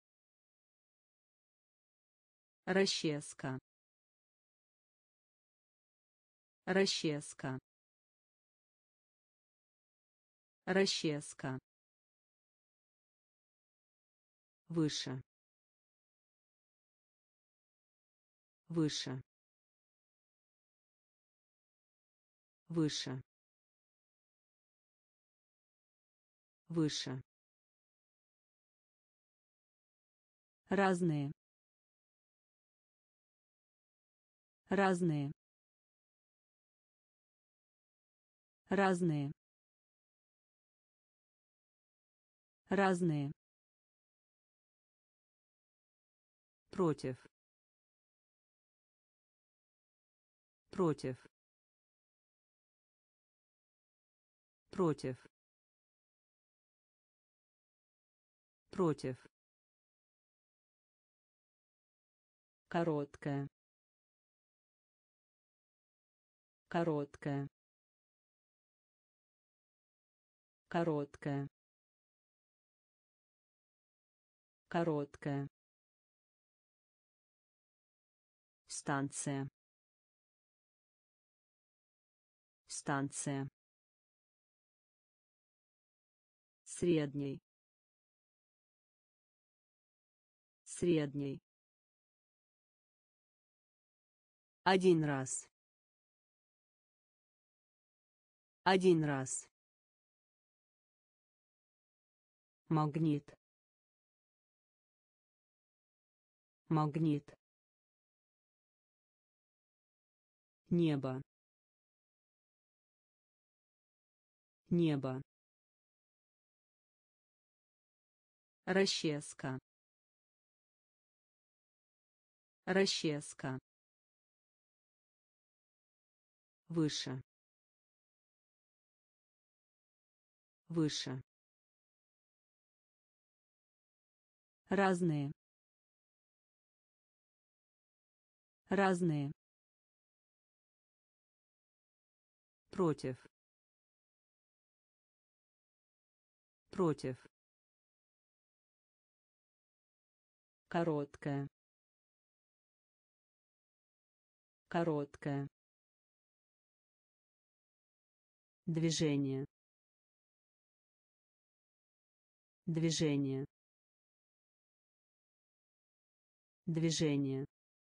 Расческа. Расческа. Расческа. Выше. Выше. Выше. Выше. Разные. Разные. Разные. Разные. Против. Против. Против. Против. Короткая. Короткая. Короткая. Короткая. Станция. Станция. Средний. Средний. Один раз. Один раз. Магнит. Магнит. Небо. Небо. Расческа. Расческа. Выше. Выше. Разные. Разные. Против. Против. Короткая. Короткая. Движение. Движение. Движение.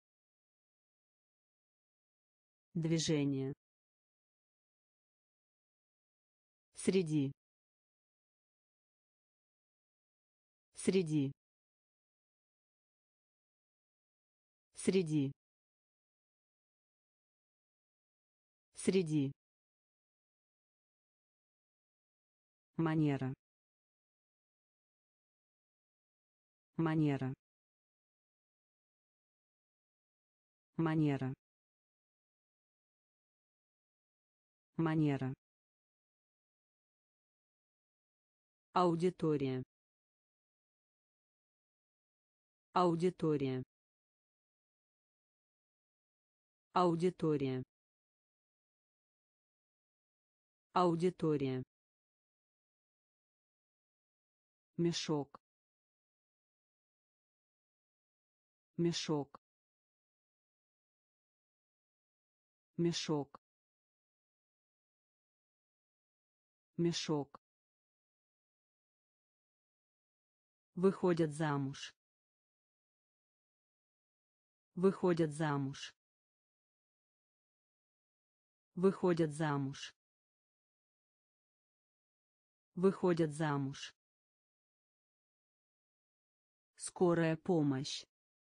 Движение. Среди. Среди. Среди. Среди. Манера. Манера. Манера. Манера. Аудитория. Аудитория. Аудитория. Аудитория. Мешок. Мешок. Мешок. Мешок. Выходят замуж. Выходят замуж. Выходят замуж. Выходят замуж. Скорая помощь.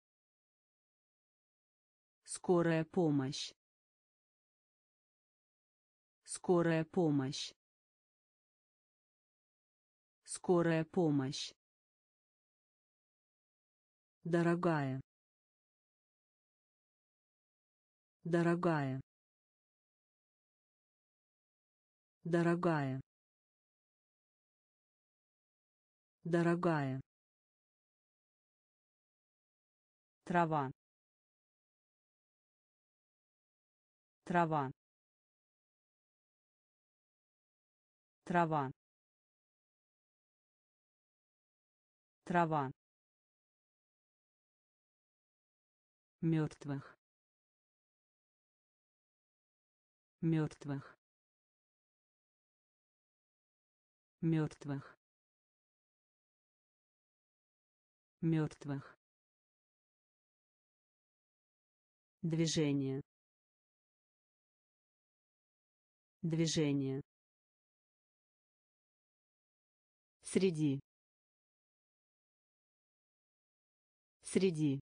Скорая помощь. Скорая помощь. Скорая помощь. Дорогая. Дорогая. Дорогая. Дорогая. Трава. Трава. Трава. Трава. Мертвых. Мертвых. Мертвых. Мертвых. Движение. Движение. Среди. Среди.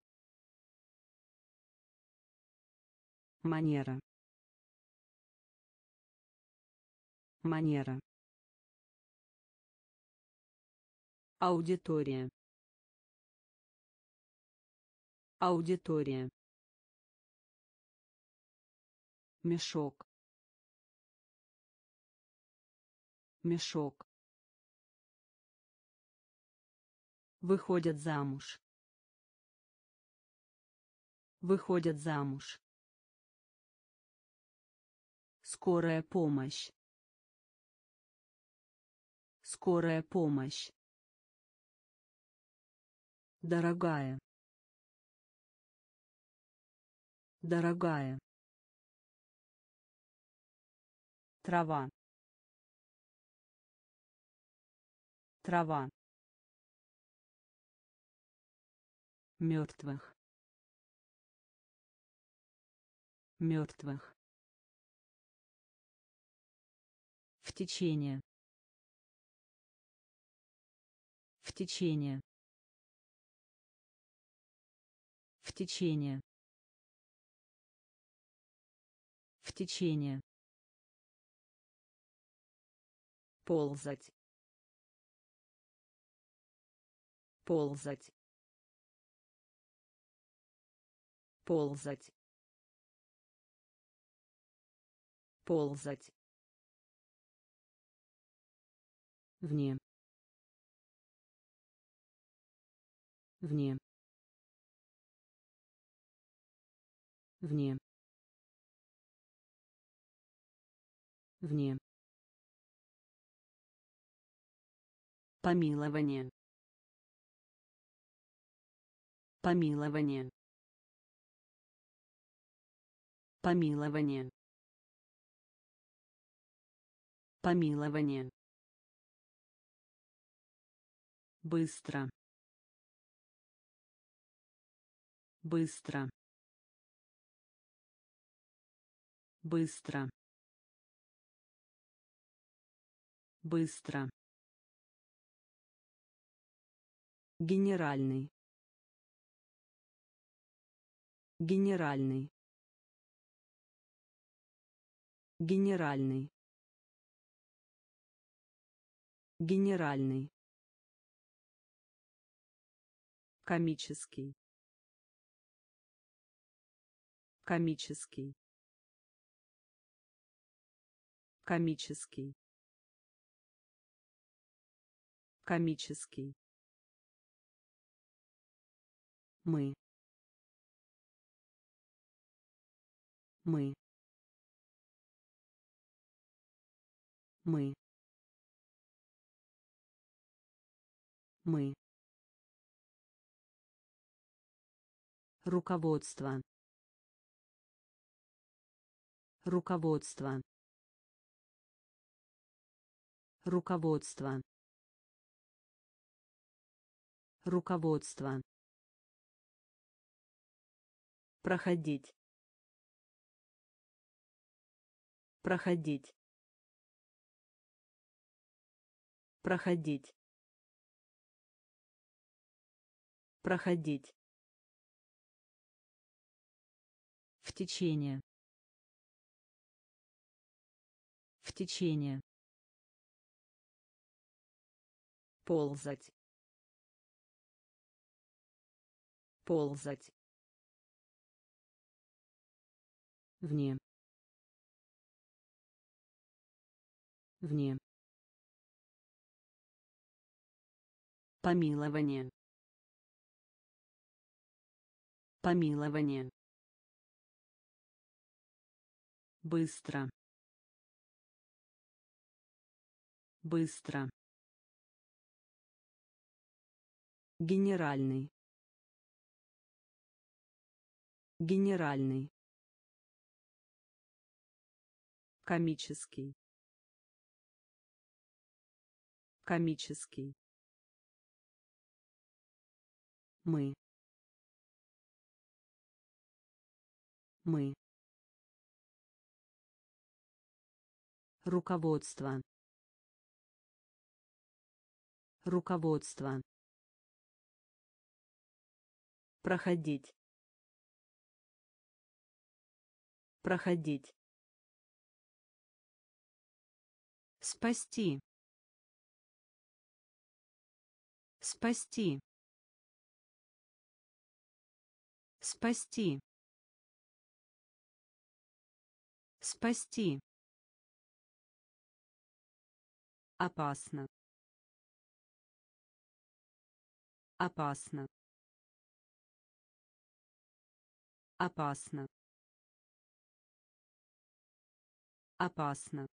Манера. Манера. Аудитория. Аудитория. Мешок. Мешок. Выходят замуж. Выходят замуж. Скорая помощь. Скорая помощь. Дорогая. Дорогая. Трава. Трава. Мертвых. Мертвых. В течение. В течение. В течение. В течение. Ползать. Ползать. Ползать. Ползать. Вне. Вне. Вне. Вне. Помилование. Помилование. Помилование. Помилование. Быстро. Быстро. Быстро. Быстро. Генеральный. Генеральный. Генеральный. Генеральный. Комический. Комический. Комический. Комический. Мы. Мы. Мы. Мы. Руководство. Руководство. Руководство. Руководство. Проходить. Проходить. Проходить. Проходить. В течение. В течение. Ползать. Ползать. Вне. Вне. Помилование. Помилование. Быстро. Быстро. Генеральный. Генеральный. Комический. Комический. Мы. Мы. Руководство. Руководство. Проходить. Проходить. Спасти. Спасти. Спасти. Спасти. Опасно. Опасно. Опасно. Опасно.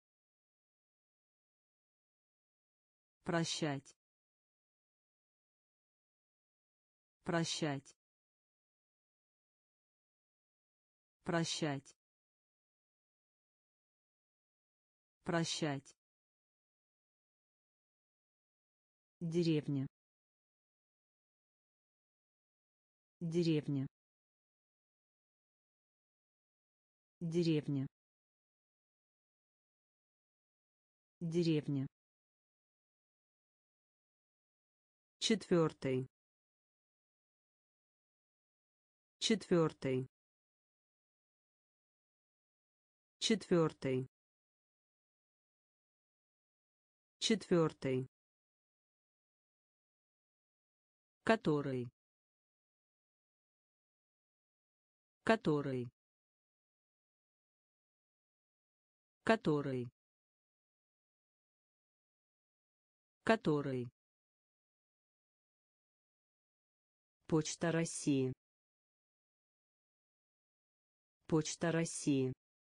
Прощать. Прощать. Прощать. Прощать. Деревня. Деревня. Деревня. Деревня. Четвертый. Четвертый. Четвертый. Четвертый. Который. Который. Который. Который. Почта России. Почта России.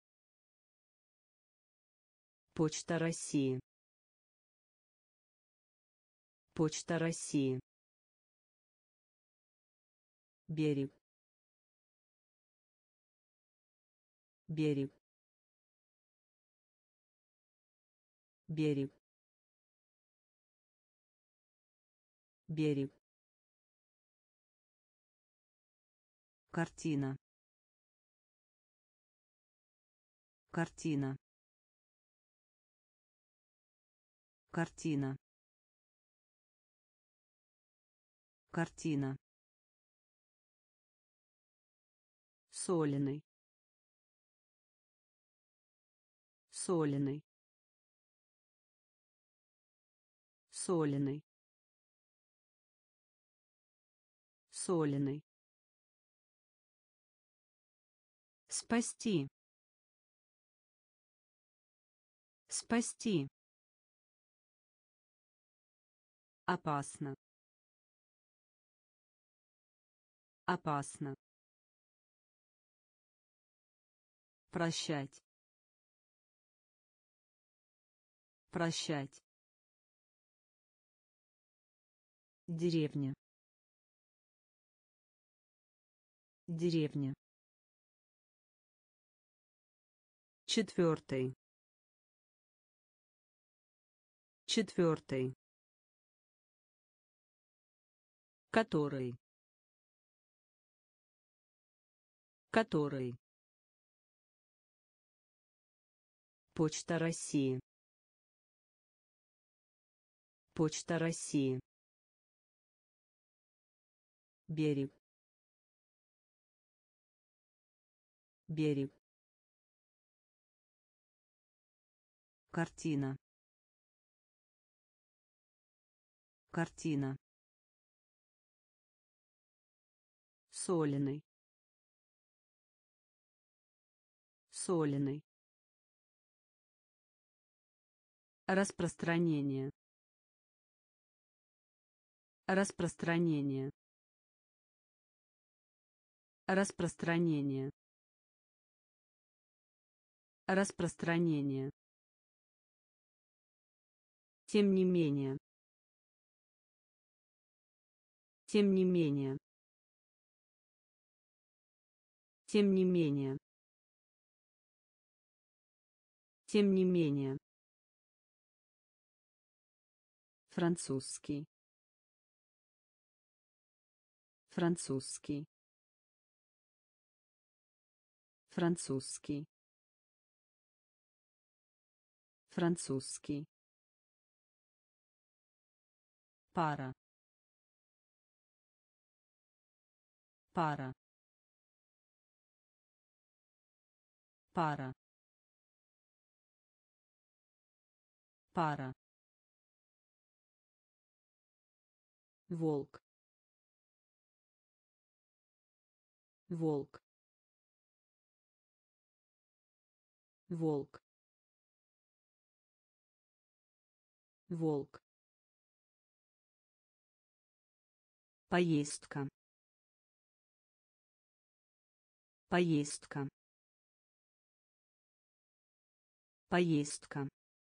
Почта России. Почта России. Берег. Берег. берег, берег, картина, картина, картина, картина, соленый, соленый, соленый, соленый, спасти, спасти, опасно, опасно, прощать, прощать, деревня, деревня, четвертый, четвертый, который, который, Почта России, Почта России, берег, берег, картина, картина, соленый, соленый, распространение, распространение, распространение, распространение, тем не менее, тем не менее, тем не менее, тем не менее, французский, французский, французский, французский, пара, пара, пара, пара, волк, волк, волк, волк, поездка, поездка, поездка,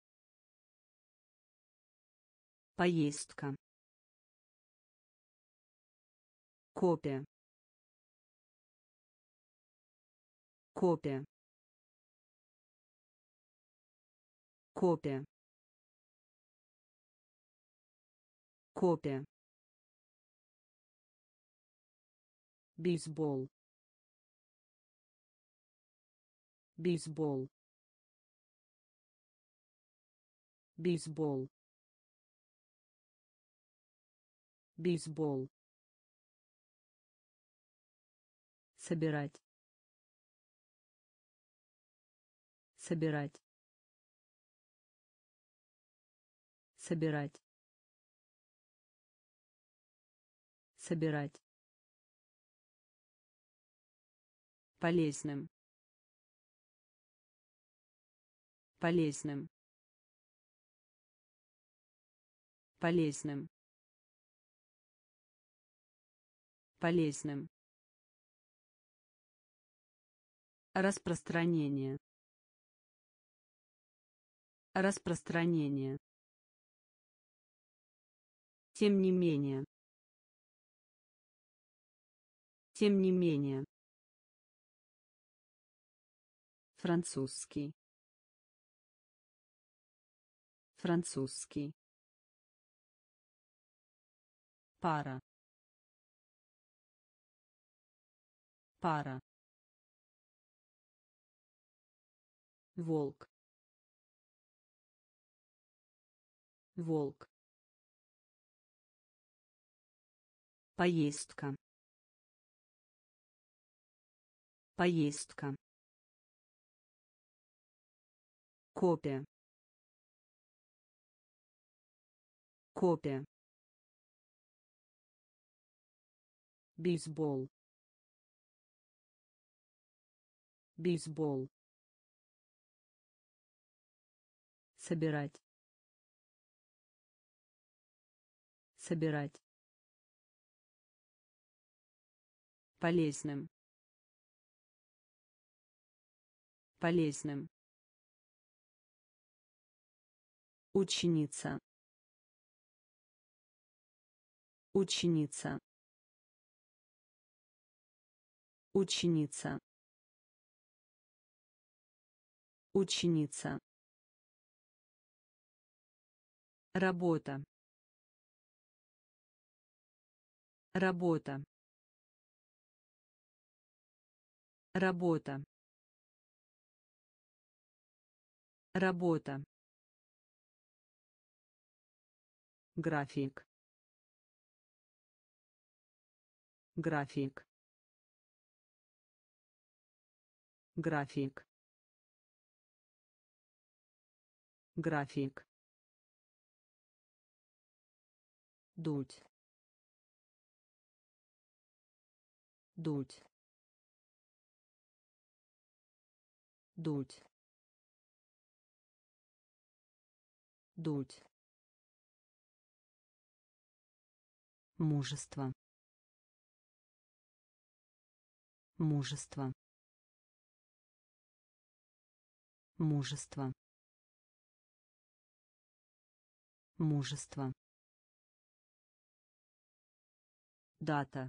поездка, копия, копия, копия, копия, бейсбол, бейсбол, бейсбол, бейсбол, собирать, собирать, собирать, собирать, полезным, полезным, полезным, полезным, распространение, распространение, тем не менее, тем не менее, французский, Французский. Пара. Пара. Волк. Волк. Поездка. Поездка. Копия. Копия. Бейсбол. Бейсбол. Собирать. Собирать. Полезным. Полезным. Ученица. Ученица. Ученица. Ученица. Работа. Работа. Работа. Работа. График. График. График. График. Дуть. Дуть. Дуть. Дуть. Мужество. Мужество. Мужество. Мужество. Дата.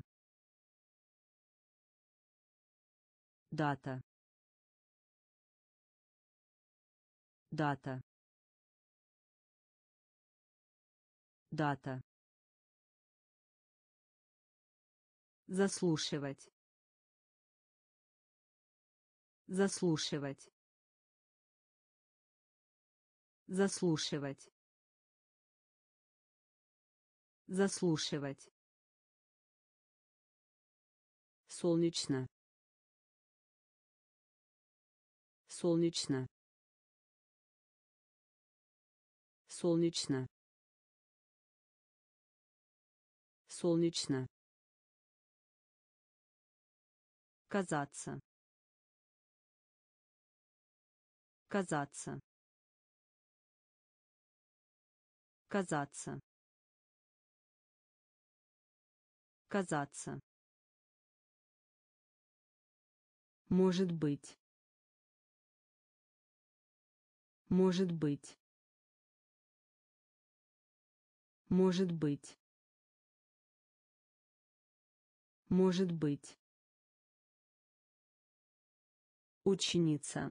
Дата. Дата. Дата. Заслушивать. Заслушивать. Заслушивать. Заслушивать. Солнечно. Солнечно. Солнечно. Солнечно. Казаться. Казаться. Казаться. Казаться. Может быть. Может быть. Может быть. Может быть. Ученица.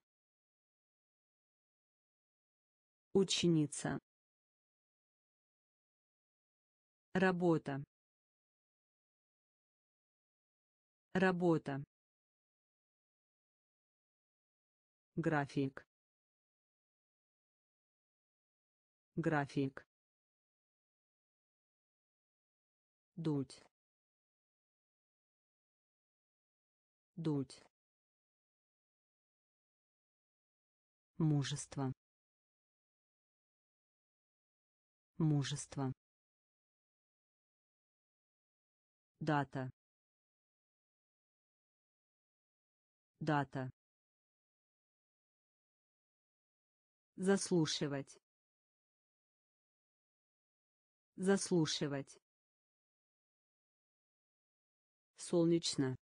Ученица. Работа. Работа. График. График. Дуть. Дуть. Мужество. Мужество. Дата. Дата. Заслушивать. Заслушивать. Солнечно.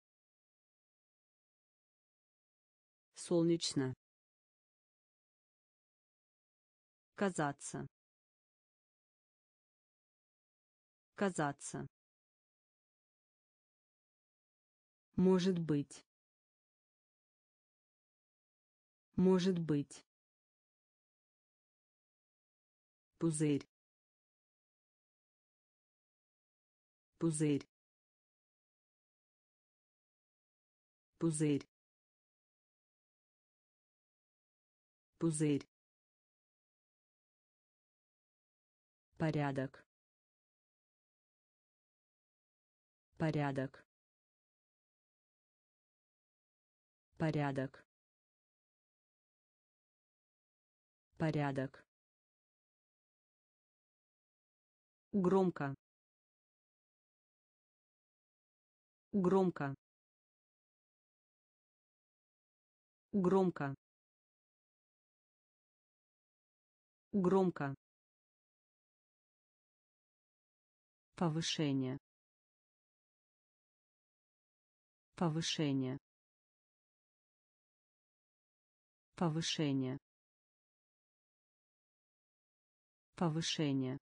Солнечно. Казаться. Казаться. Может быть. Может быть. пузырь, пузырь, пузырь, пузырь, порядок, порядок, порядок, порядок, громко, громко, громко, громко, повышение, повышение, повышение, повышение,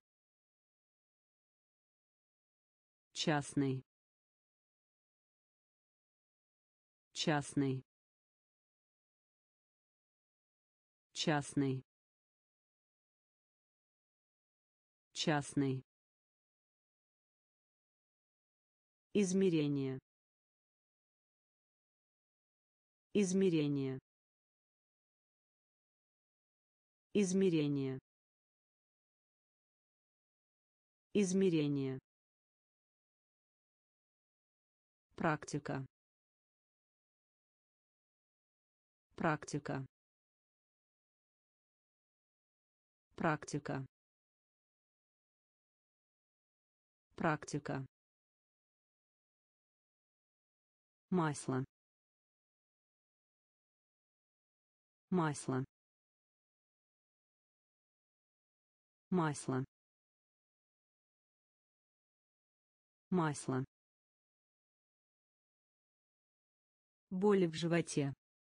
частный, частный, частный, частный, измерение, измерение, измерение, измерение, практика, практика, практика, практика, масло, масло, масло, масло, боли в животе,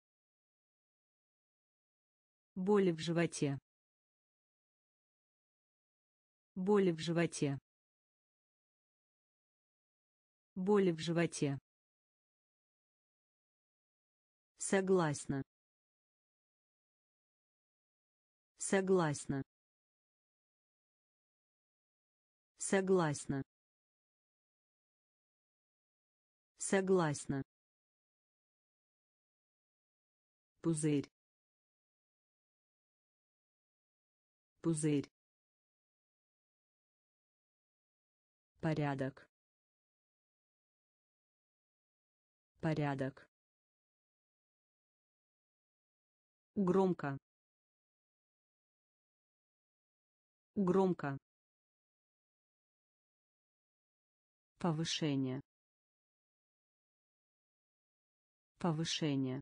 боли в животе, боли в животе, боли в животе, согласна, согласна, согласна, согласна, пузырь, пузырь, порядок, порядок, громко, громко, повышение, повышение,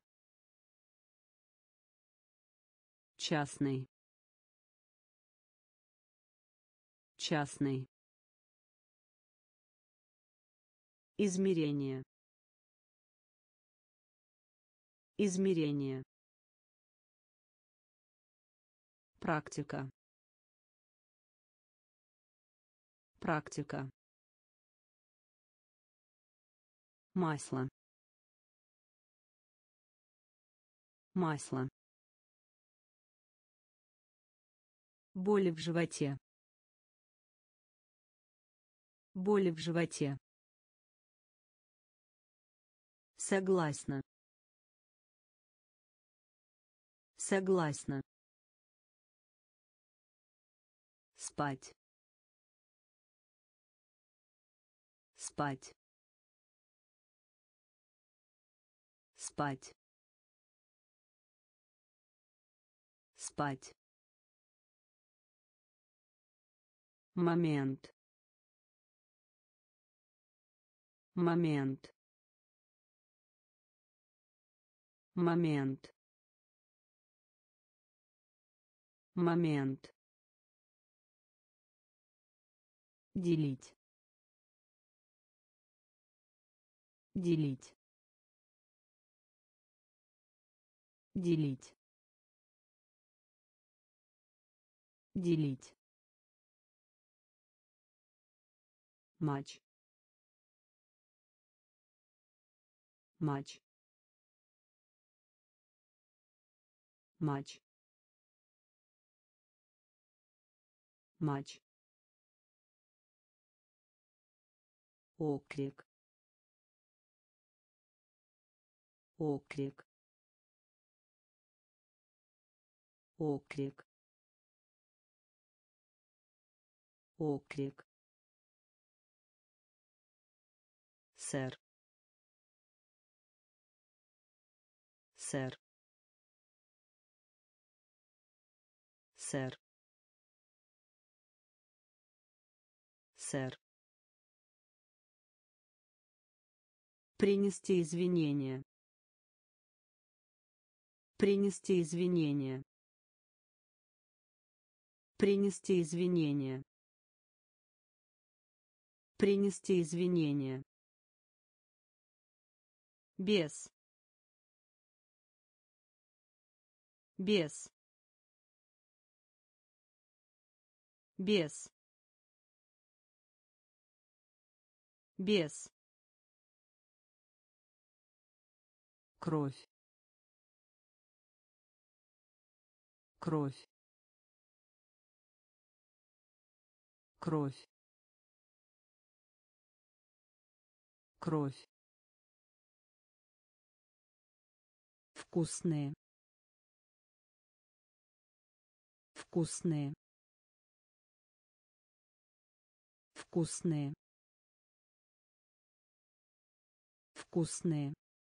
частный, частный, измерение, измерение, практика, практика, масло, масло, боли в животе, боли в животе, согласна, согласна, спать, спать, спать, спать, момент, момент, момент, момент, делить, делить, делить, делить, матч, матч, матч, матч, оклик, оклик, оклик, оклик, сэр, сэр, сэр, сэр. Принести извинения. Принести извинения. Принести извинения. Принести извинения. Без. Без. Без. Без. Кровь. Кровь. Кровь. Кровь. Вкусные. Вкусные. Вкусные. Вкусные.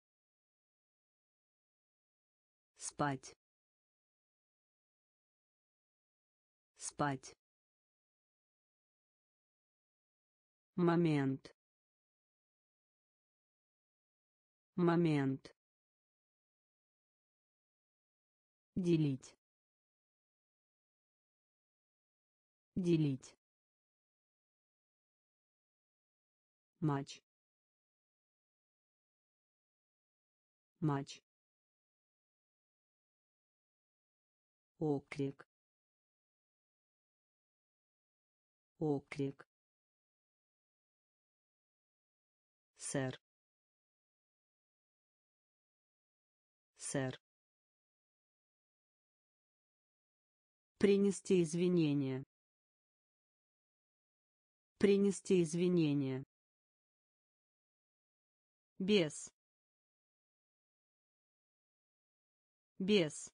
Спать. Спать. Момент. Момент. Делить. Делить. Матч. Матч. Оклик. Оклик. Сэр. Сэр. Принести извинения. Принести извинения. Без. Без.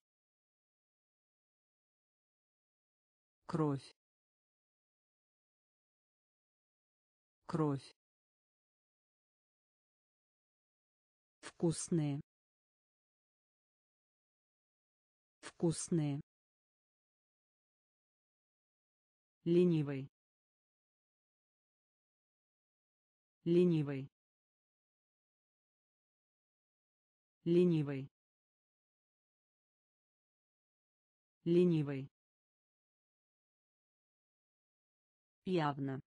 Кровь. Кровь. Вкусные. Вкусные. Ленивый. Ленивый. Ленивый. Ленивый. Явно.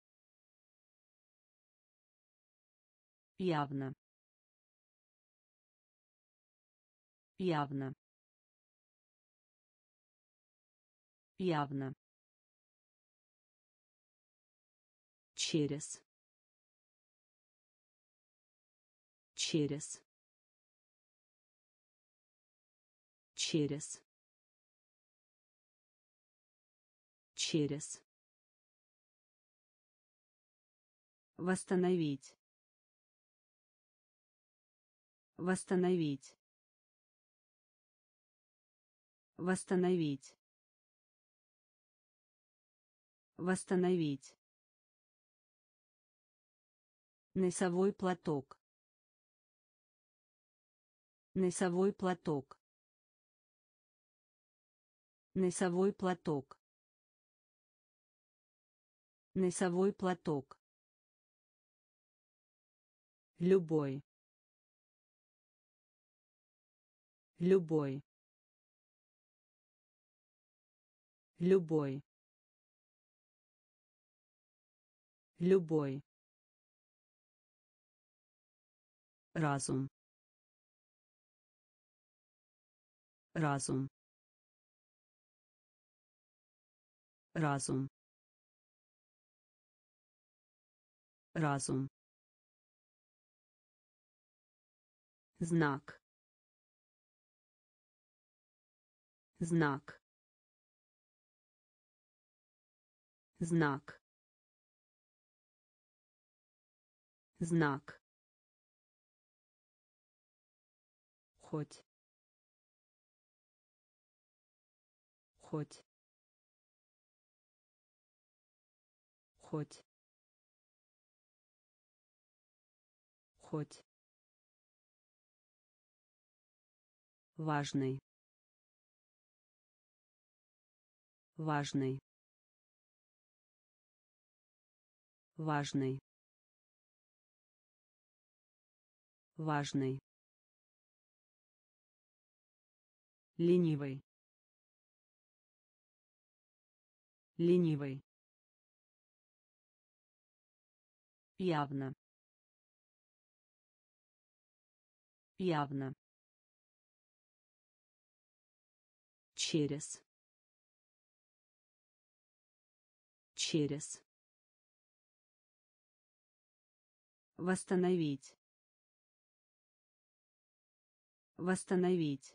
Явно. Явно. Явно. Через. Через. Через. Через. Восстановить. Восстановить. Восстановить. Восстановить. Носовой платок. Носовой платок. Носовой платок. Носовой платок. Любой. Любой. Любой. Любой. Разум. Разум. Разум. Разум. Знак. Знак. знак, знак, хоть, хоть, хоть, хоть, важный, важный, важный, важный, ленивый, ленивый, явно, явно, через, через, восстановить, восстановить,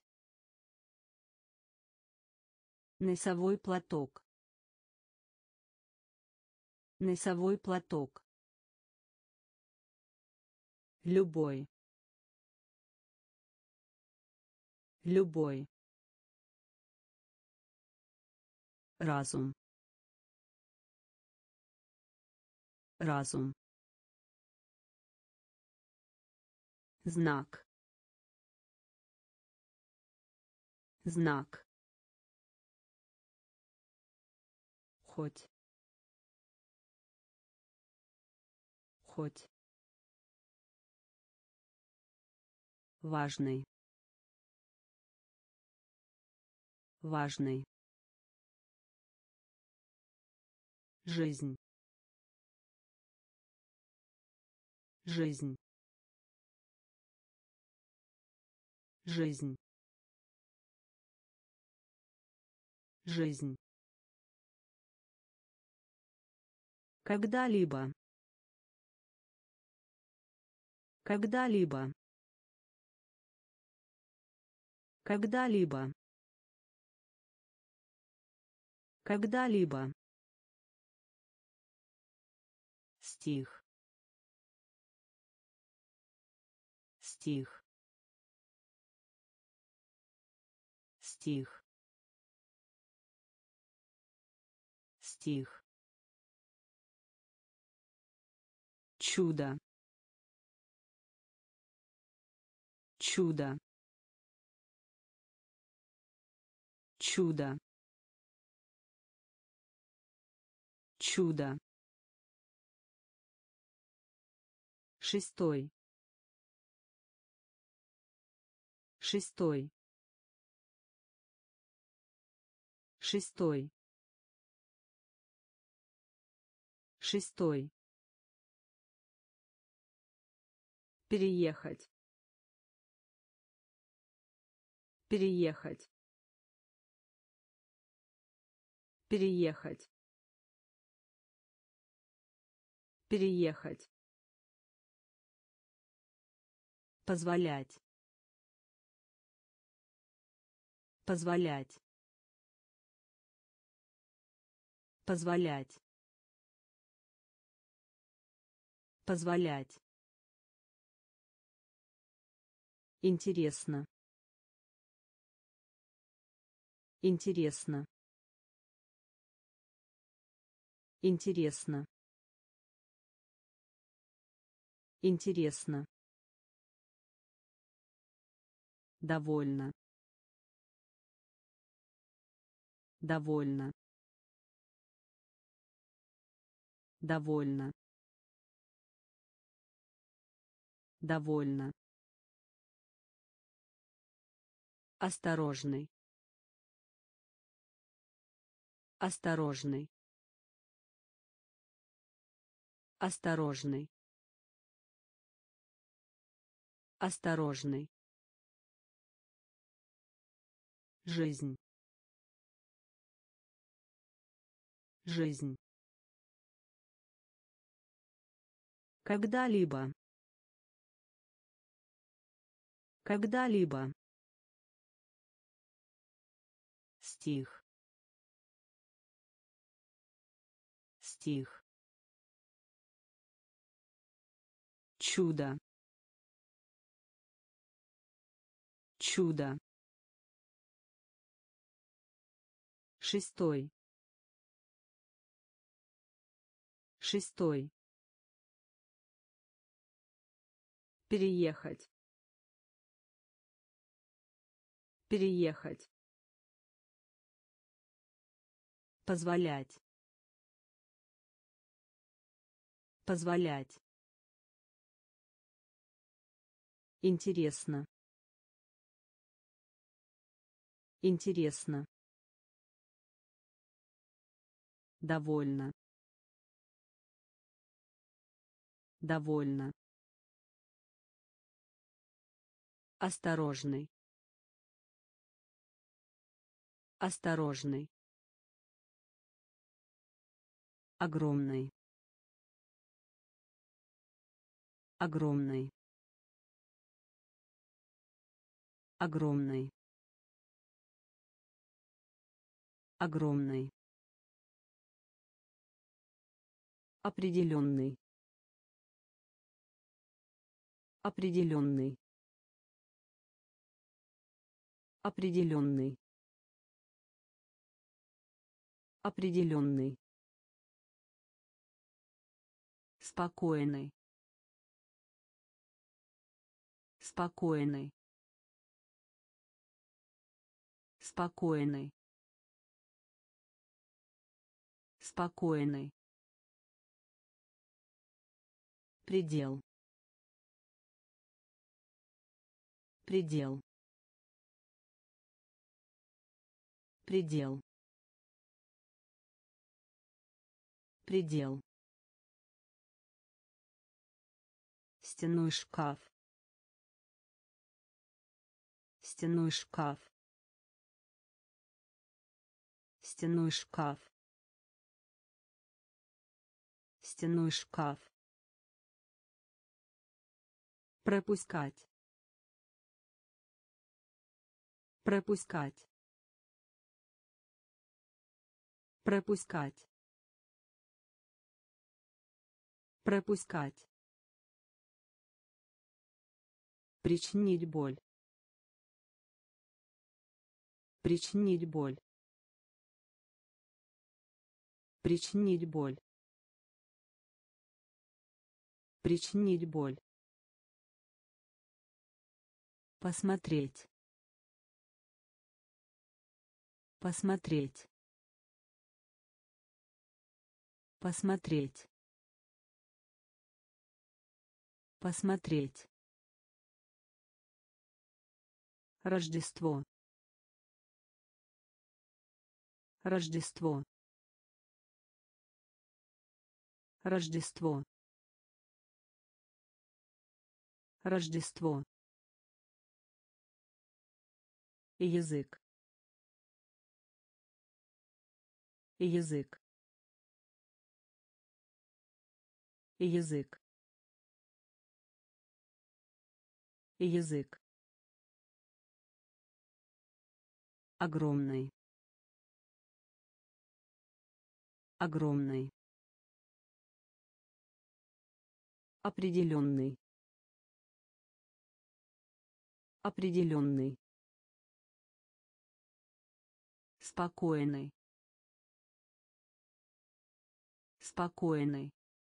носовой платок, носовой платок, любой, любой, разум, разум, знак, знак, хоть, хоть, важный, важный, жизнь, жизнь, жизнь, жизнь, когда-либо, когда-либо, когда-либо, когда-либо, стих, стих, стих, стих, чудо, чудо, чудо, чудо, шестой, шестой, шестой, шестой, переехать, переехать, переехать, переехать, позволять, позволять, позволять, позволять, интересно, интересно, интересно, интересно, довольно, довольно, довольно, довольно, осторожный, осторожный, осторожный, осторожный, жизнь, жизнь, когда-либо, когда-либо, стих, стих, чудо, чудо, шестой, шестой, переехать, переехать, позволять, позволять, интересно, интересно, довольно, довольно, осторожный, осторожный, огромный, огромный, огромный, огромный, определенный, определенный, определенный, определенный, спокойный, спокойный, спокойный, спокойный, предел, предел, предел, предел, стенной шкаф, стенной шкаф, стенной шкаф, стенной шкаф, пропускать, пропускать, пропускать, пропускать, причинить боль, причинить боль, причинить боль, причинить боль, посмотреть, посмотреть, посмотреть, посмотреть, Рождество, Рождество, Рождество, Рождество, язык, язык, язык, язык, огромный, огромный, определенный, определенный, спокойный, спокойный,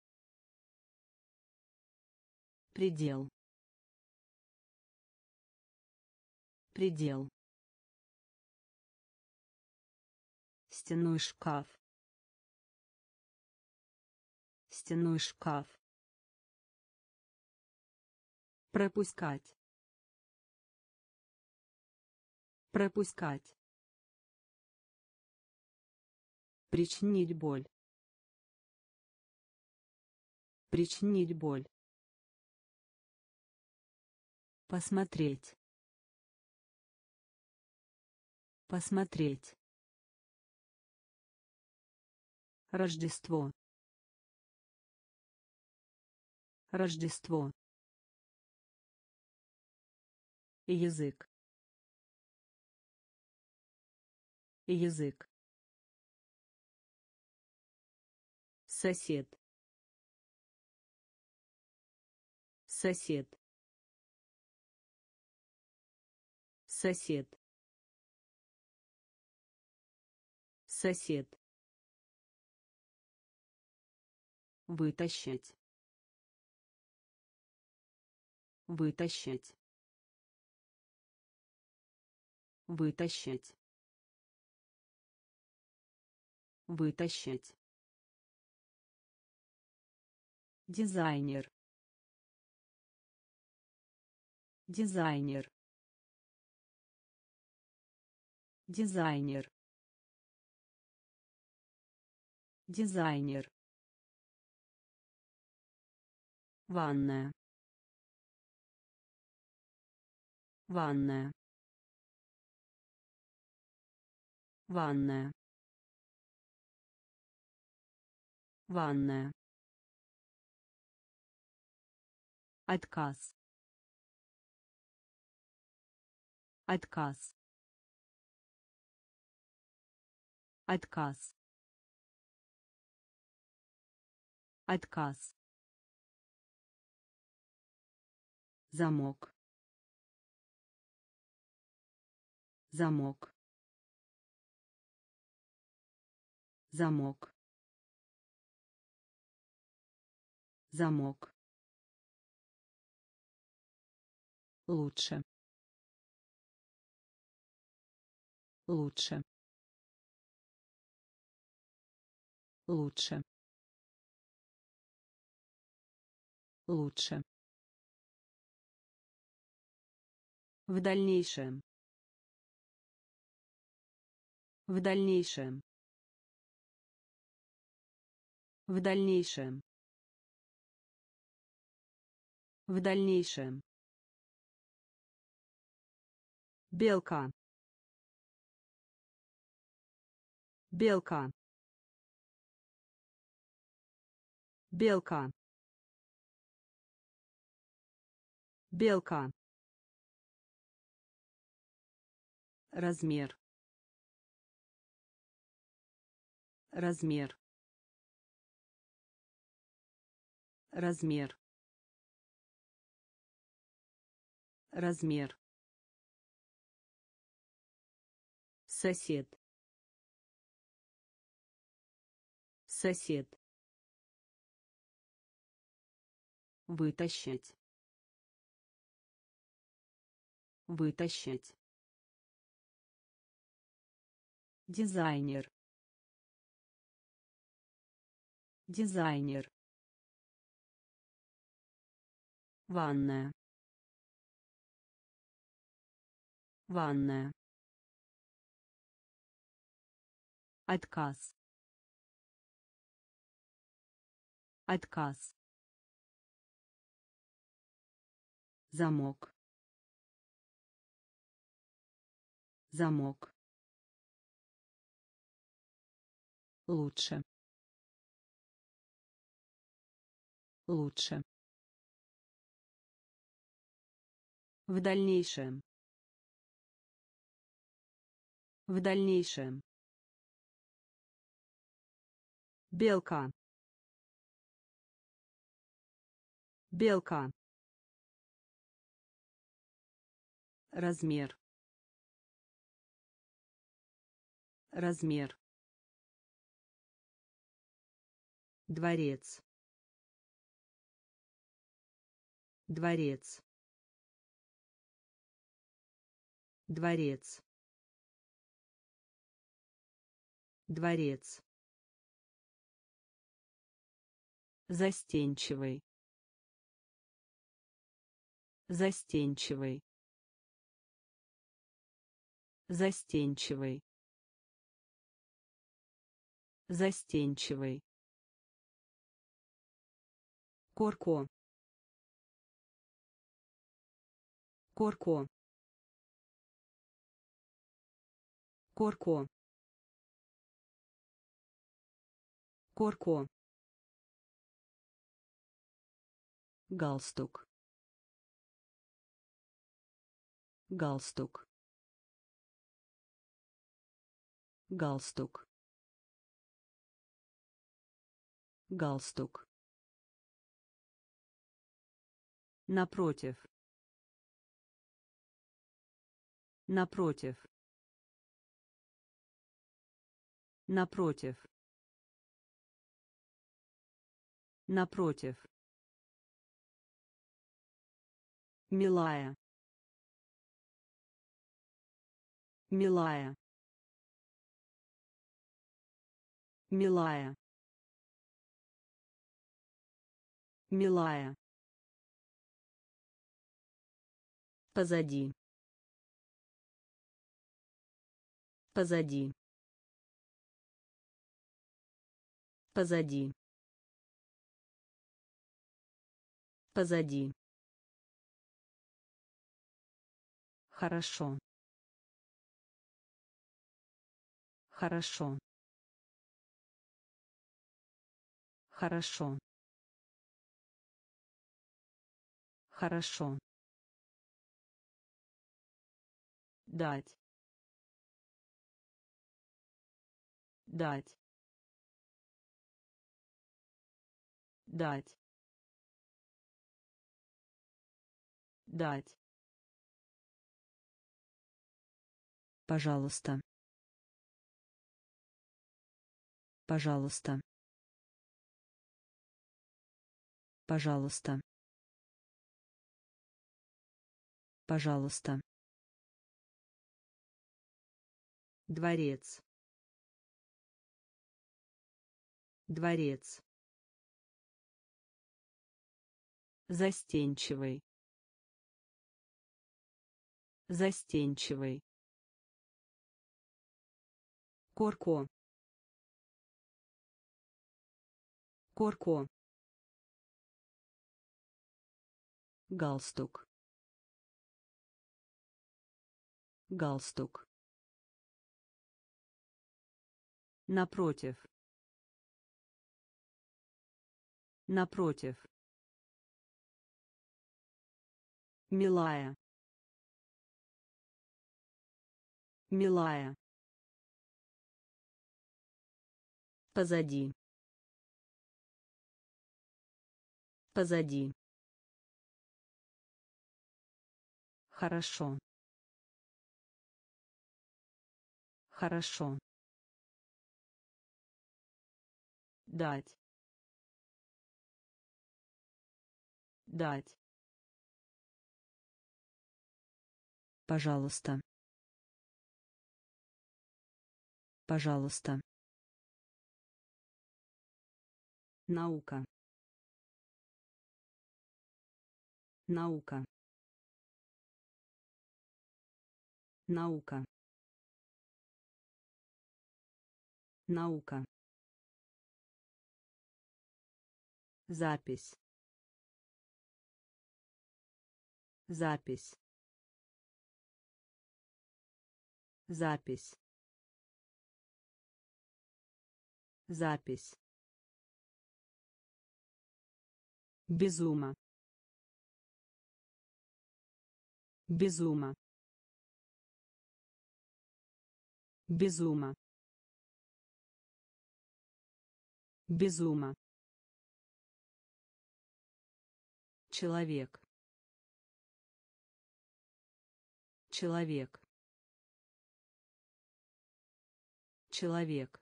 предел, предел, стенной шкаф, стенной шкаф, пропускать, пропускать, причинить боль, причинить боль, посмотреть, посмотреть, Рождество, Рождество, язык, язык, сосед, сосед, сосед, сосед, вытащить, вытащить, вытащить, вытащить, дизайнер, дизайнер, дизайнер, дизайнер, ванная, ванная, ванная, ванная, отказ, отказ, отказ, отказ, замок, замок, замок, замок, лучше, лучше, лучше, лучше, в дальнейшем, в дальнейшем, в дальнейшем, в дальнейшем, белка, белка, белка, белка, размер, размер, размер, размер, сосед, сосед, вытащить, вытащить, дизайнер, дизайнер, ванная, ванная, отказ, отказ, замок, замок, лучше, лучше, в дальнейшем, в дальнейшем, белка, белка, размер, размер, дворец, дворец, дворец, дворец, застенчивый, застенчивый, застенчивый, застенчивый, корко, корко, корко, корко, галстук, галстук, галстук, галстук, напротив, напротив, напротив, напротив, милая, милая, милая, милая, позади, позади, позади, позади, хорошо, хорошо, хорошо, хорошо, дать, дать, дать, дать, пожалуйста, пожалуйста, пожалуйста, пожалуйста, дворец, дворец, застенчивый, застенчивый, корко, корко, галстук, галстук, напротив, напротив, милая, милая, позади, позади, хорошо, хорошо, дать, дать, пожалуйста, пожалуйста, наука, наука, наука, наука, запись, запись, запись, запись, безума, безума, безума, безума, человек, человек, человек,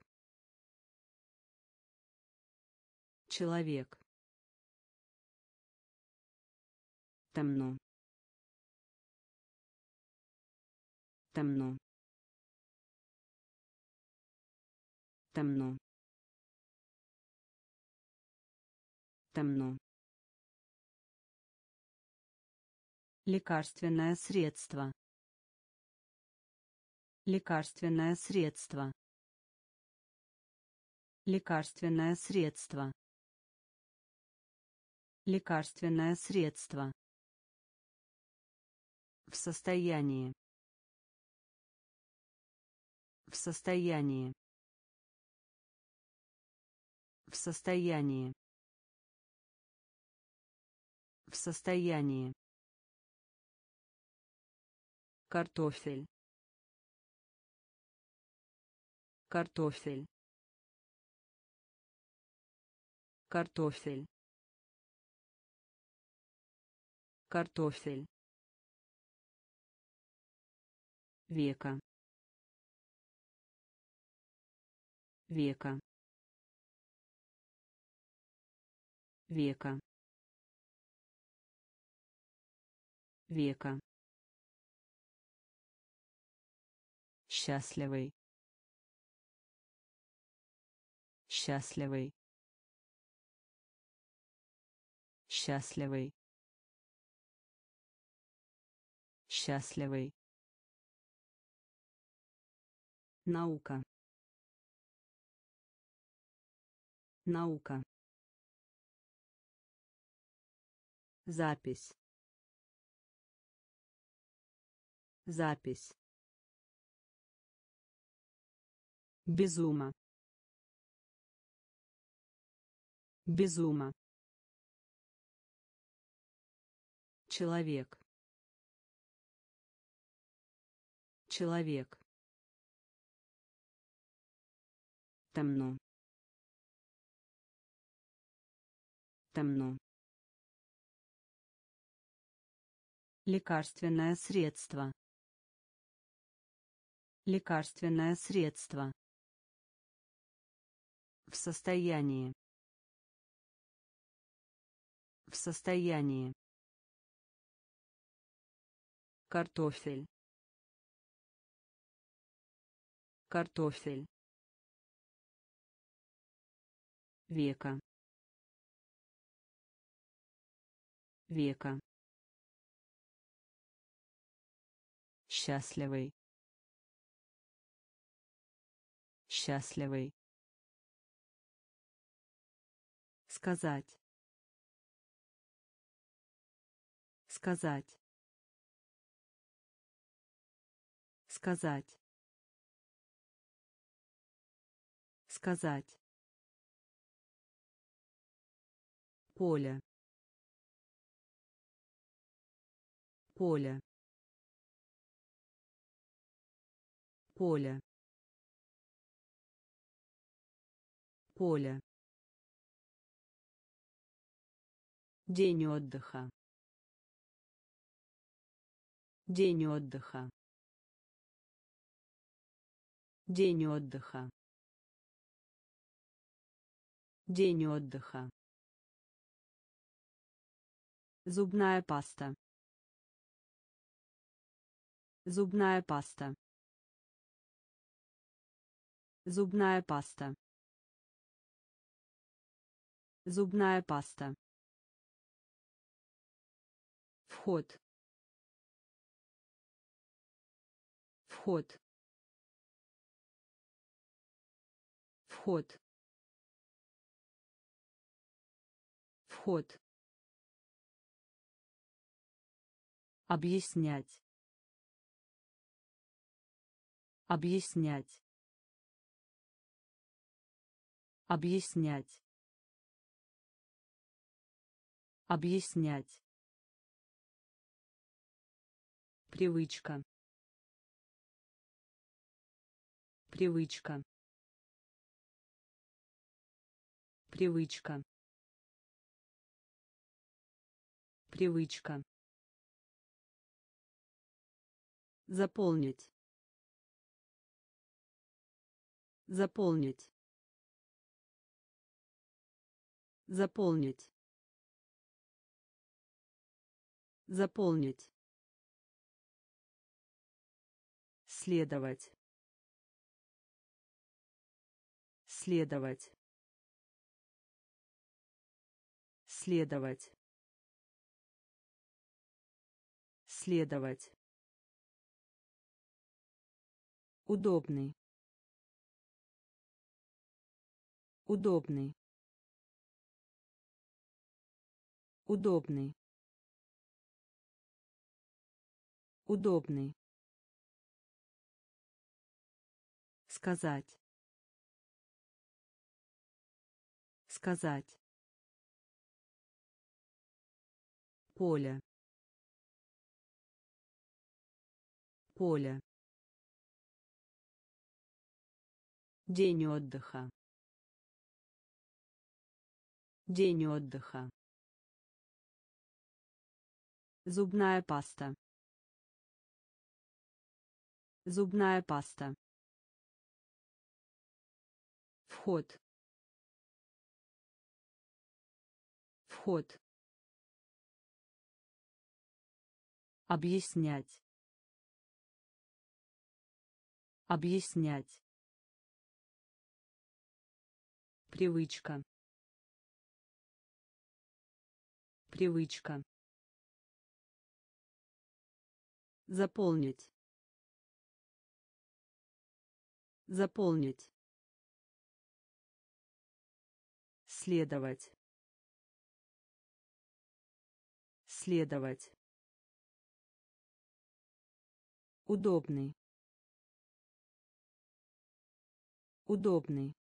человек, темно, темно, темно, темно, лекарственное средство, лекарственное средство, лекарственное средство, лекарственное средство, в состоянии, в состоянии, в состоянии, в состоянии, картофель, картофель, картофель, картофель, века, века, века, века, счастливый, счастливый, счастливый, счастливый, наука, наука, запись, запись, безума, безума, человек, человек, темно, темно, лекарственное средство, лекарственное средство, в состоянии, в состоянии, картофель, картофель, века, века, счастливый, счастливый, сказать, сказать, сказать, сказать, поле, поле, поле, поле, день отдыха, день отдыха, день отдыха, день отдыха, зубная паста, зубная паста, зубная паста, зубная паста, вход, вход, вход, вход, объяснять, объяснять, объяснять, объяснять, привычка, привычка, привычка, привычка, заполнить, заполнить, заполнить, заполнить, следовать, следовать, следовать, следовать, удобный, удобный, удобный, удобный, сказать, сказать, поле, поле, день отдыха, День отдыха. Зубная паста. Зубная паста. Вход. Вход. Объяснять. Объяснять. Привычка. Привычка. Заполнить. Заполнить. Следовать. Следовать. Удобный. Удобный.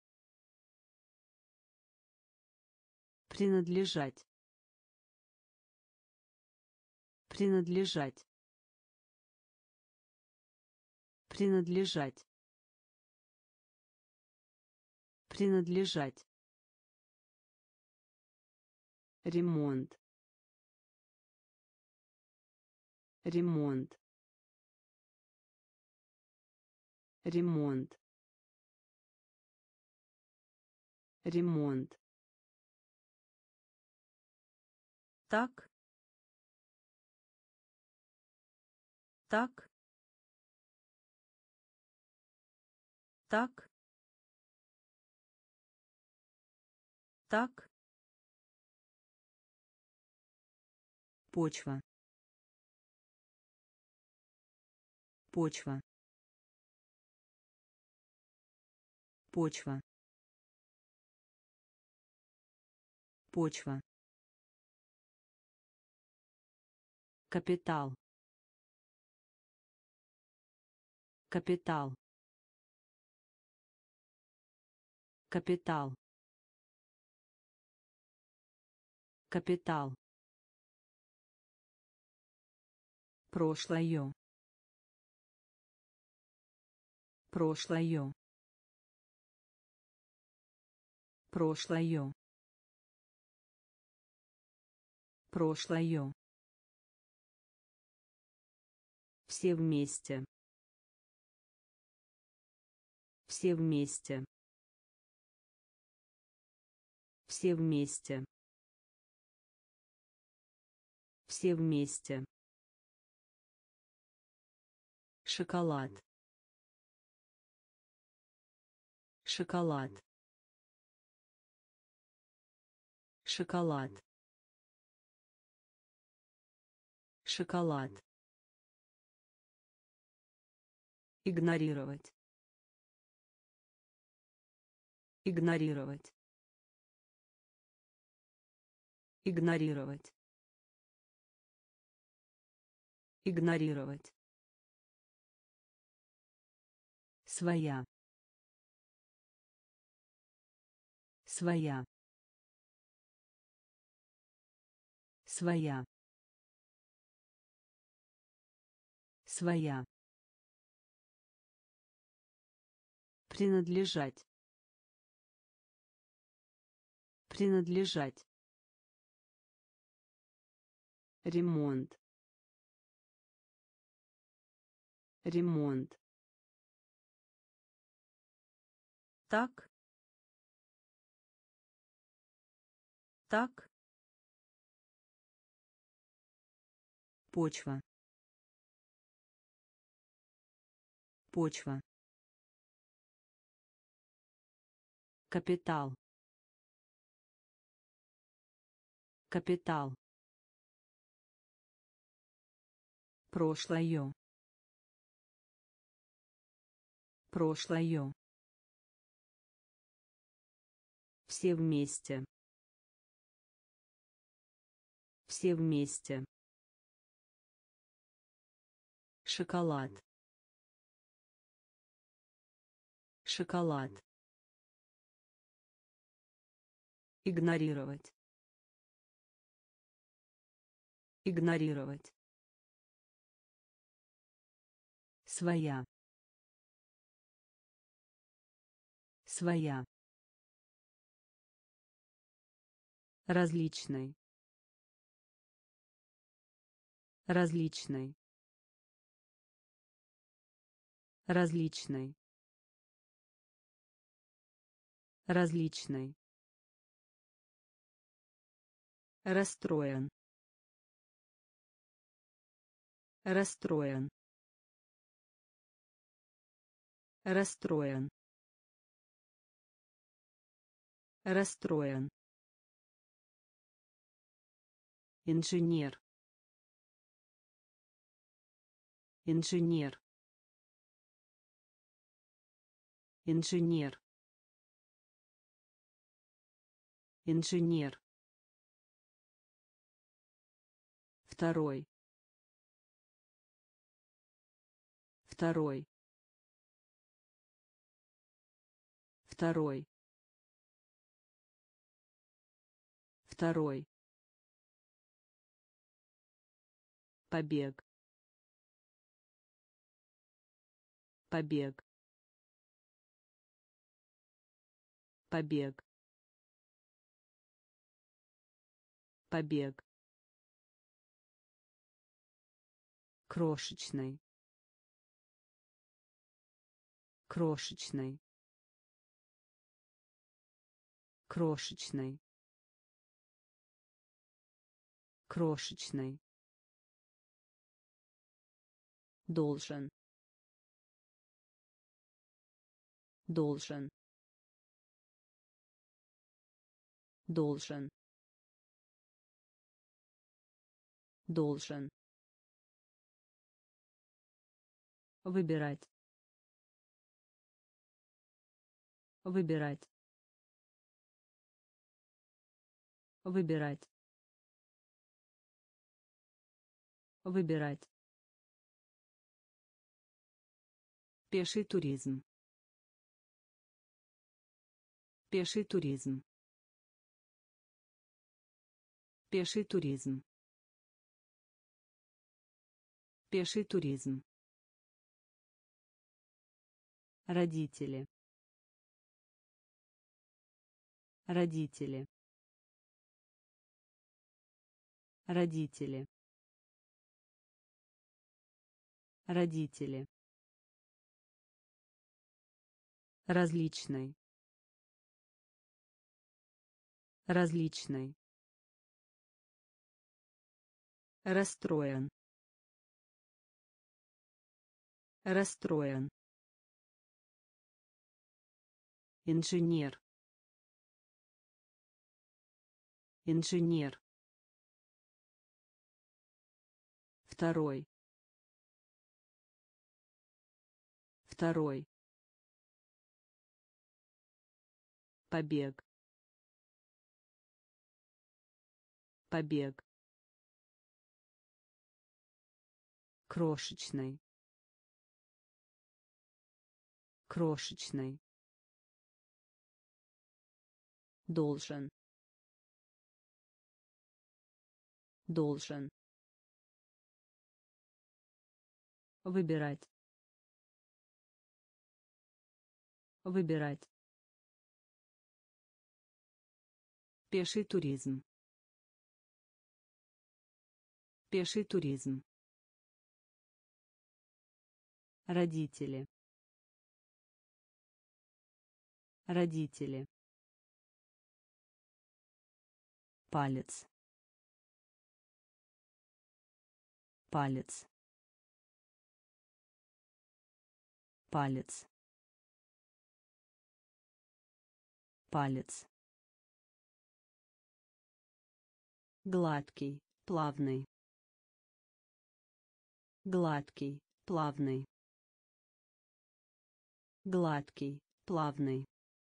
Принадлежать. Принадлежать. Принадлежать. Принадлежать. Ремонт. Ремонт. Ремонт. Ремонт. Так. Так. Так. Так. Почва. Почва. Почва. Почва. Капитал. Капитал. Капитал. Капитал. Прошлое. Прошлое. Прошлое. Прошлое. Все вместе. Все вместе. Все вместе. Все вместе. Шоколад. Шоколад. Шоколад. Шоколад. Игнорировать. Игнорировать. Игнорировать. Игнорировать. Своя. Своя. Своя. Своя. Принадлежать. Принадлежать. Ремонт. Ремонт. Так. Так. Почва. Почва. Капитал. Капитал. Прошлое. Прошлое. Все вместе. Все вместе. Шоколад. Шоколад. Игнорировать. Игнорировать. Своя. Своя. Различный. Различный. Различный. Различный. Расстроен. Расстроен. Расстроен. Расстроен. Инженер. Инженер. Инженер. Инженер. Второй. Второй. Второй. Второй. Побег. Побег. Побег. Побег. Крошечный. Крошечный. Крошечный. Крошечный. Должен. Должен. Должен. Должен. Выбирать. Выбирать. Выбирать. Выбирать. Пеший туризм. Пеший туризм. Пеший туризм. Пеший туризм. Родители. Родители. Родители. Родители. Различный. Различный. Расстроен. Расстроен. Инженер. Инженер. Второй. Второй. Побег. Побег. Крошечный. Крошечный. Должен. Должен. Выбирать. Выбирать. Пеший туризм. Пеший туризм. Родители. Родители. Палец. Палец. Палец. Палец. Гладкий, плавный. Гладкий, плавный. Гладкий, плавный.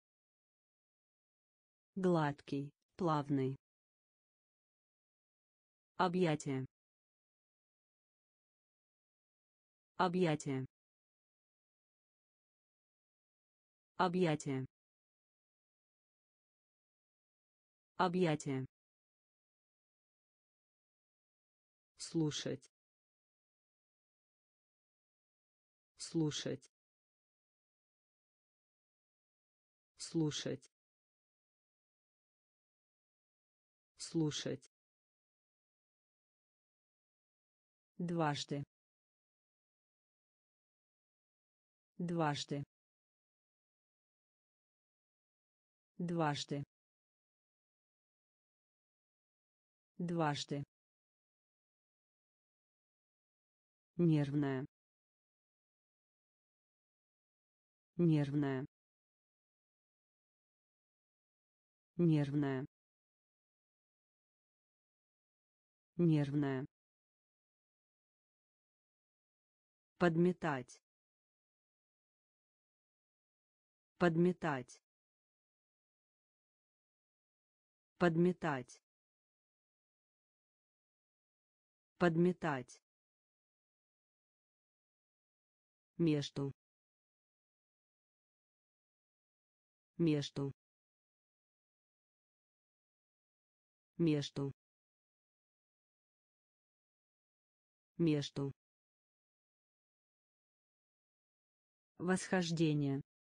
Гладкий, плавный. Объятие. Объятие. Объятие. Объятие. Слушать. Слушать. Слушать. слушать, дважды, дважды, дважды, дважды, нервная, нервная, нервная, нервная, подметать, подметать, подметать, подметать, между, между, между, между, восхождение,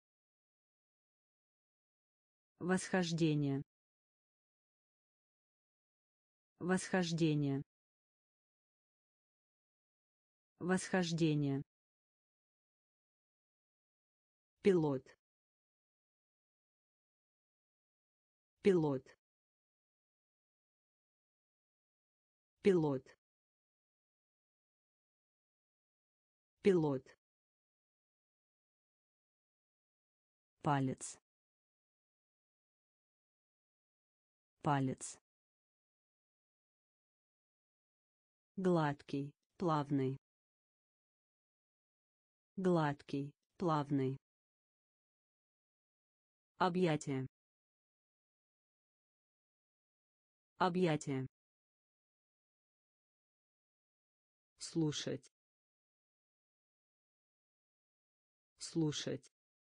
восхождение, восхождение, восхождение, пилот, пилот, пилот, пилот, палец, палец, гладкий, плавный, гладкий, плавный, объятие, объятие, слушать, слушать,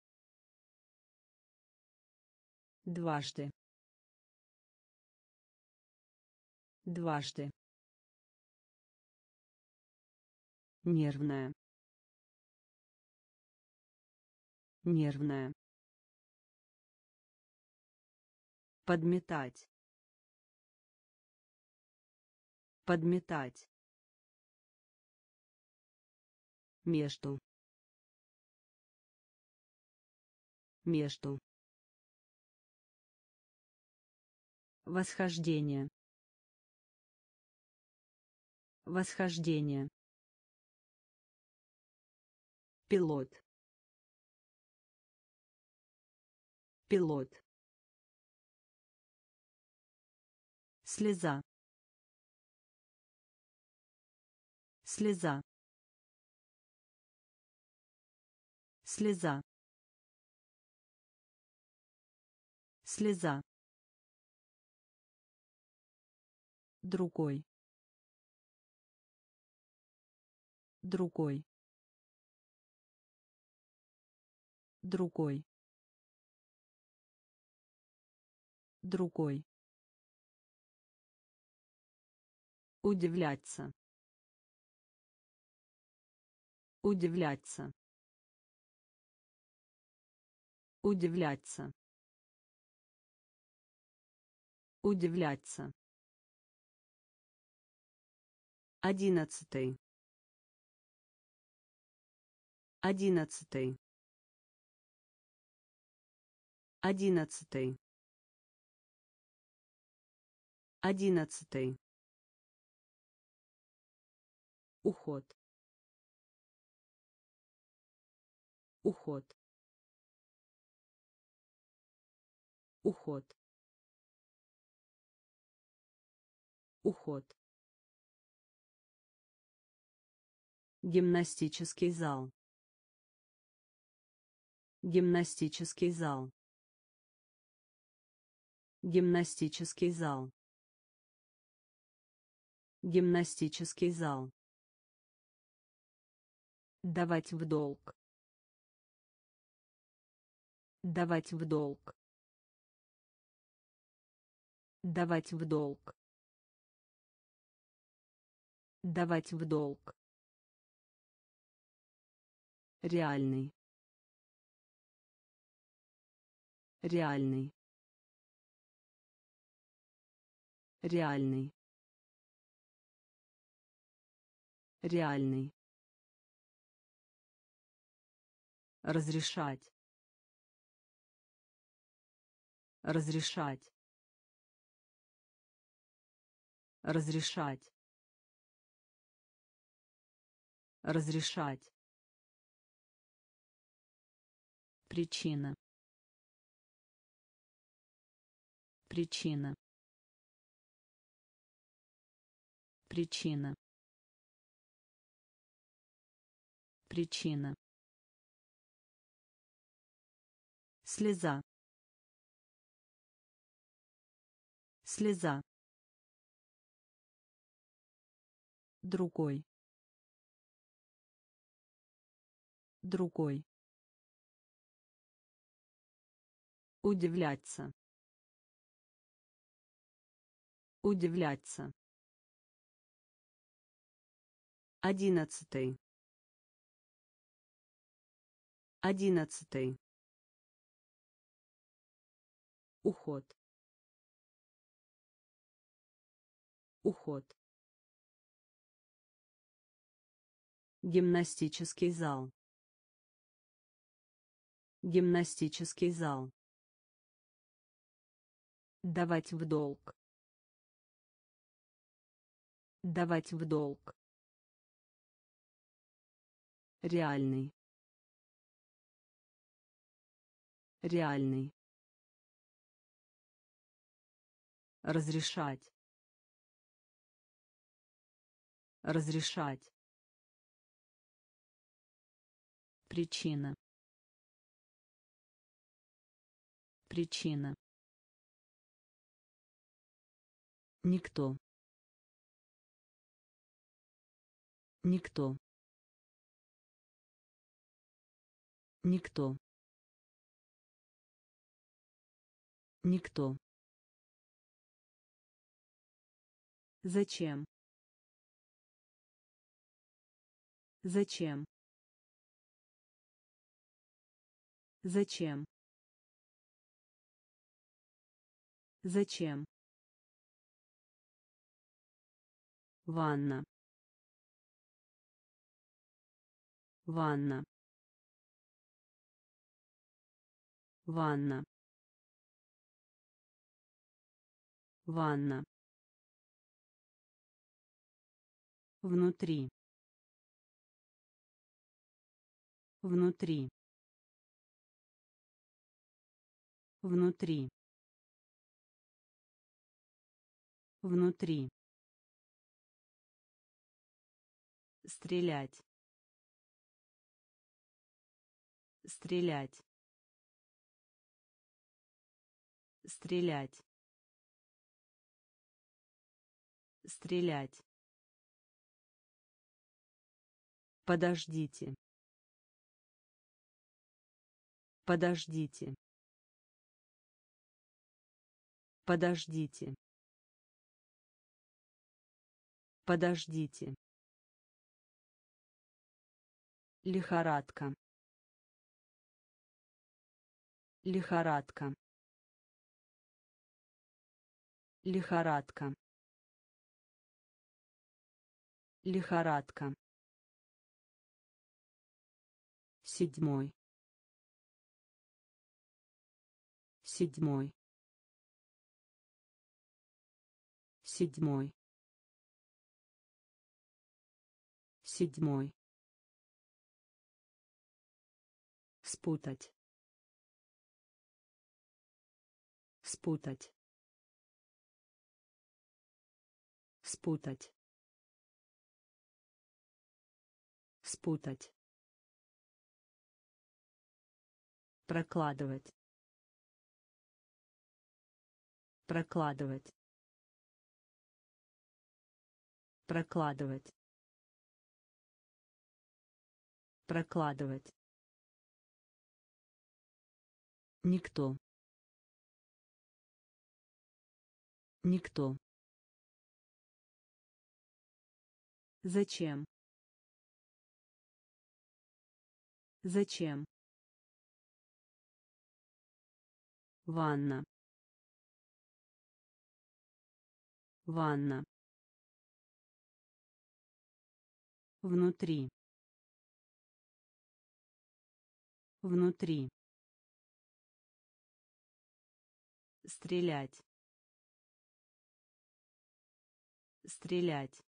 дважды, дважды, нервная, нервная, подметать, подметать, между, между, восхождение, восхождение, пилот, пилот, слеза, слеза, слеза, слеза, другой, другой, другой, другой, удивляться, удивляться, удивляться, удивляться, одиннадцатый, одиннадцатый, одиннадцатый, одиннадцатый, уход, уход, уход, уход, гимнастический зал, гимнастический зал, гимнастический зал, гимнастический зал, давать в долг, давать в долг, давать в долг, давать в долг, реальный, реальный, Реальный. Реальный. Разрешать. Разрешать. Разрешать. Разрешать. Причина. Причина. Причина. Причина. Слеза. Слеза. Другой. Другой. Удивляться. Удивляться. Одиннадцатый. Одиннадцатый. Уход. Уход. Гимнастический зал. Гимнастический зал. Давать в долг. Давать в долг. Реальный. Реальный. Разрешать. Разрешать. Причина. Причина. Никто. Никто. Никто. Никто. Зачем? Зачем? Зачем? Зачем? Ванна. Ванна. Ванна. Ванна. Внутри. Внутри. Внутри. Внутри. Стрелять. Стрелять. Стрелять. Стрелять. Подождите. Подождите. Подождите. Подождите. Лихорадка. Лихорадка. Лихорадка. Лихорадка. Седьмой. Седьмой. Седьмой. Седьмой. Спутать. Спутать. Спутать. Спутать. Прокладывать. Прокладывать. Прокладывать. Прокладывать. Никто. Никто. Зачем? Зачем? Ванна. ванна, внутри, внутри, стрелять, стрелять,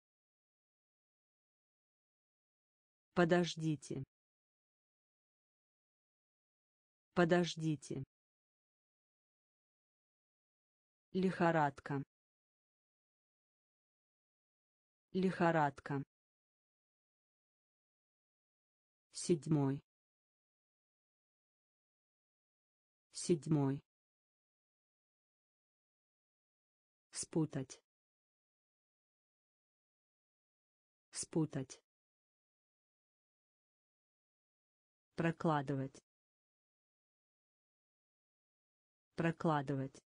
подождите, подождите, лихорадка, лихорадка, седьмой, седьмой, спутать, спутать, прокладывать, прокладывать,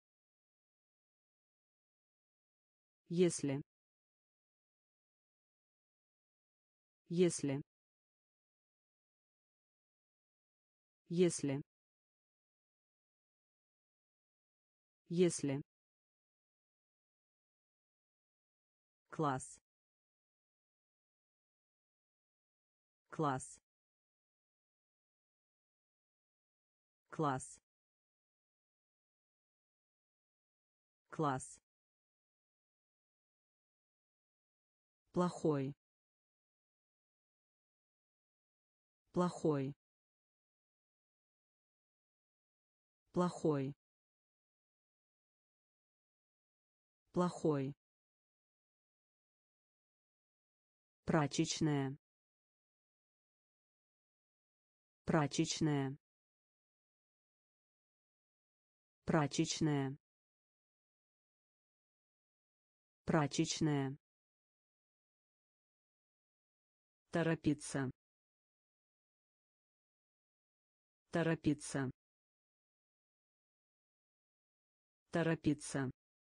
если, если, если, если, класс, класс, класс, класс, плохой, плохой, плохой, плохой, прачечная, прачечная, прачечная, прачечная, торопиться, торопиться, торопиться,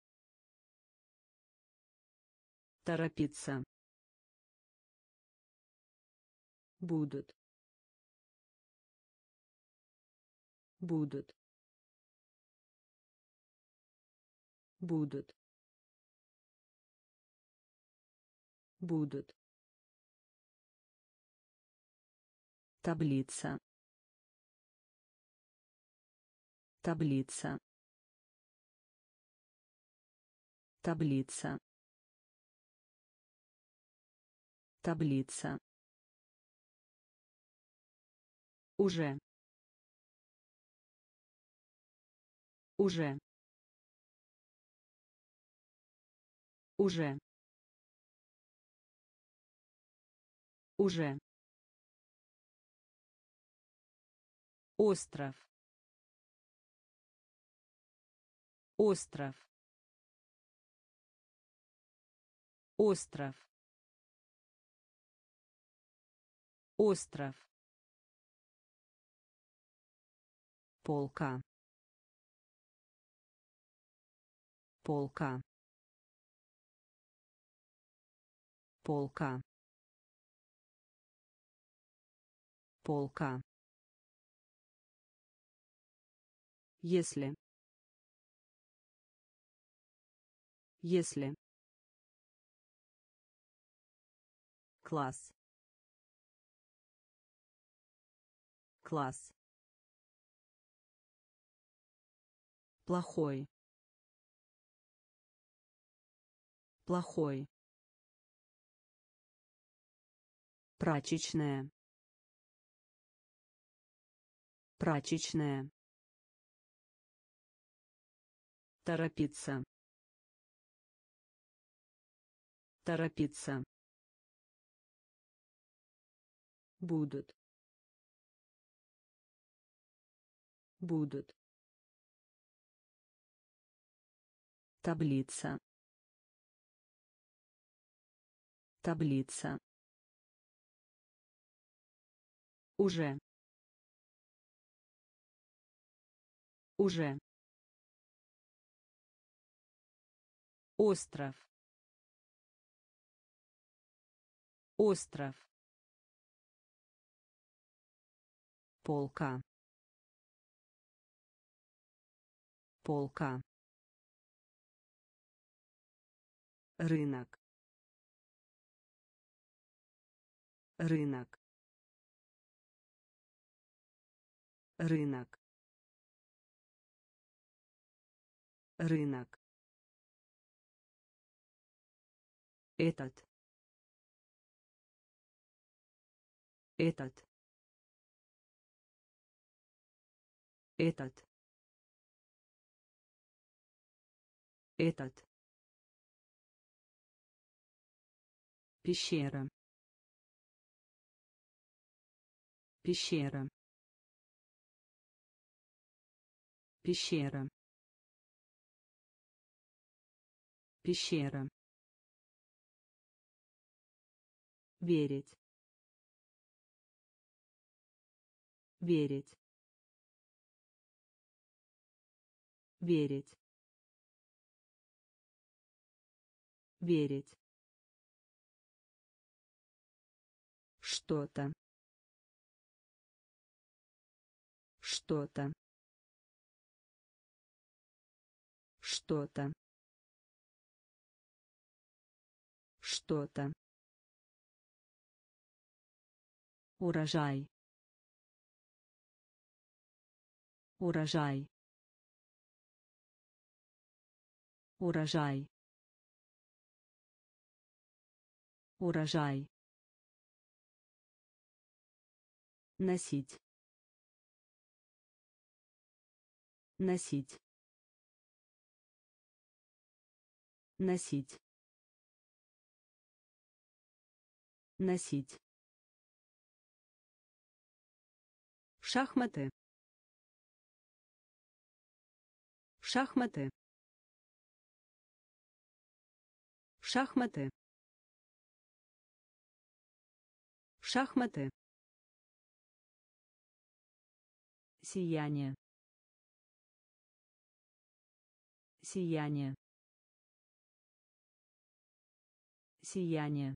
торопиться, будут, будут, будут, будут, таблица, таблица, таблица, таблица, уже, уже, уже, уже, остров, остров, остров, остров, полка, полка, полка, полка, если, если, класс, класс, плохой, плохой, прачечная, прачечная, торопиться, торопиться, будут, будут, таблица, таблица, уже, уже, остров, остров, полка, полка, Рынок. Рынок. Рынок. Рынок. Этот. Этот. Этот. Этот. Пещера. Пещера. Пещера. Пещера. Верить. Верить. Верить. Верить. Что-то. Что-то. Что-то. Что-то. Урожай. Урожай. Урожай. Урожай. Носить. Носить. Носить. Носить. Шахматы. Шахматы. Шахматы. Шахматы. Сияние. Сияние. Сияние.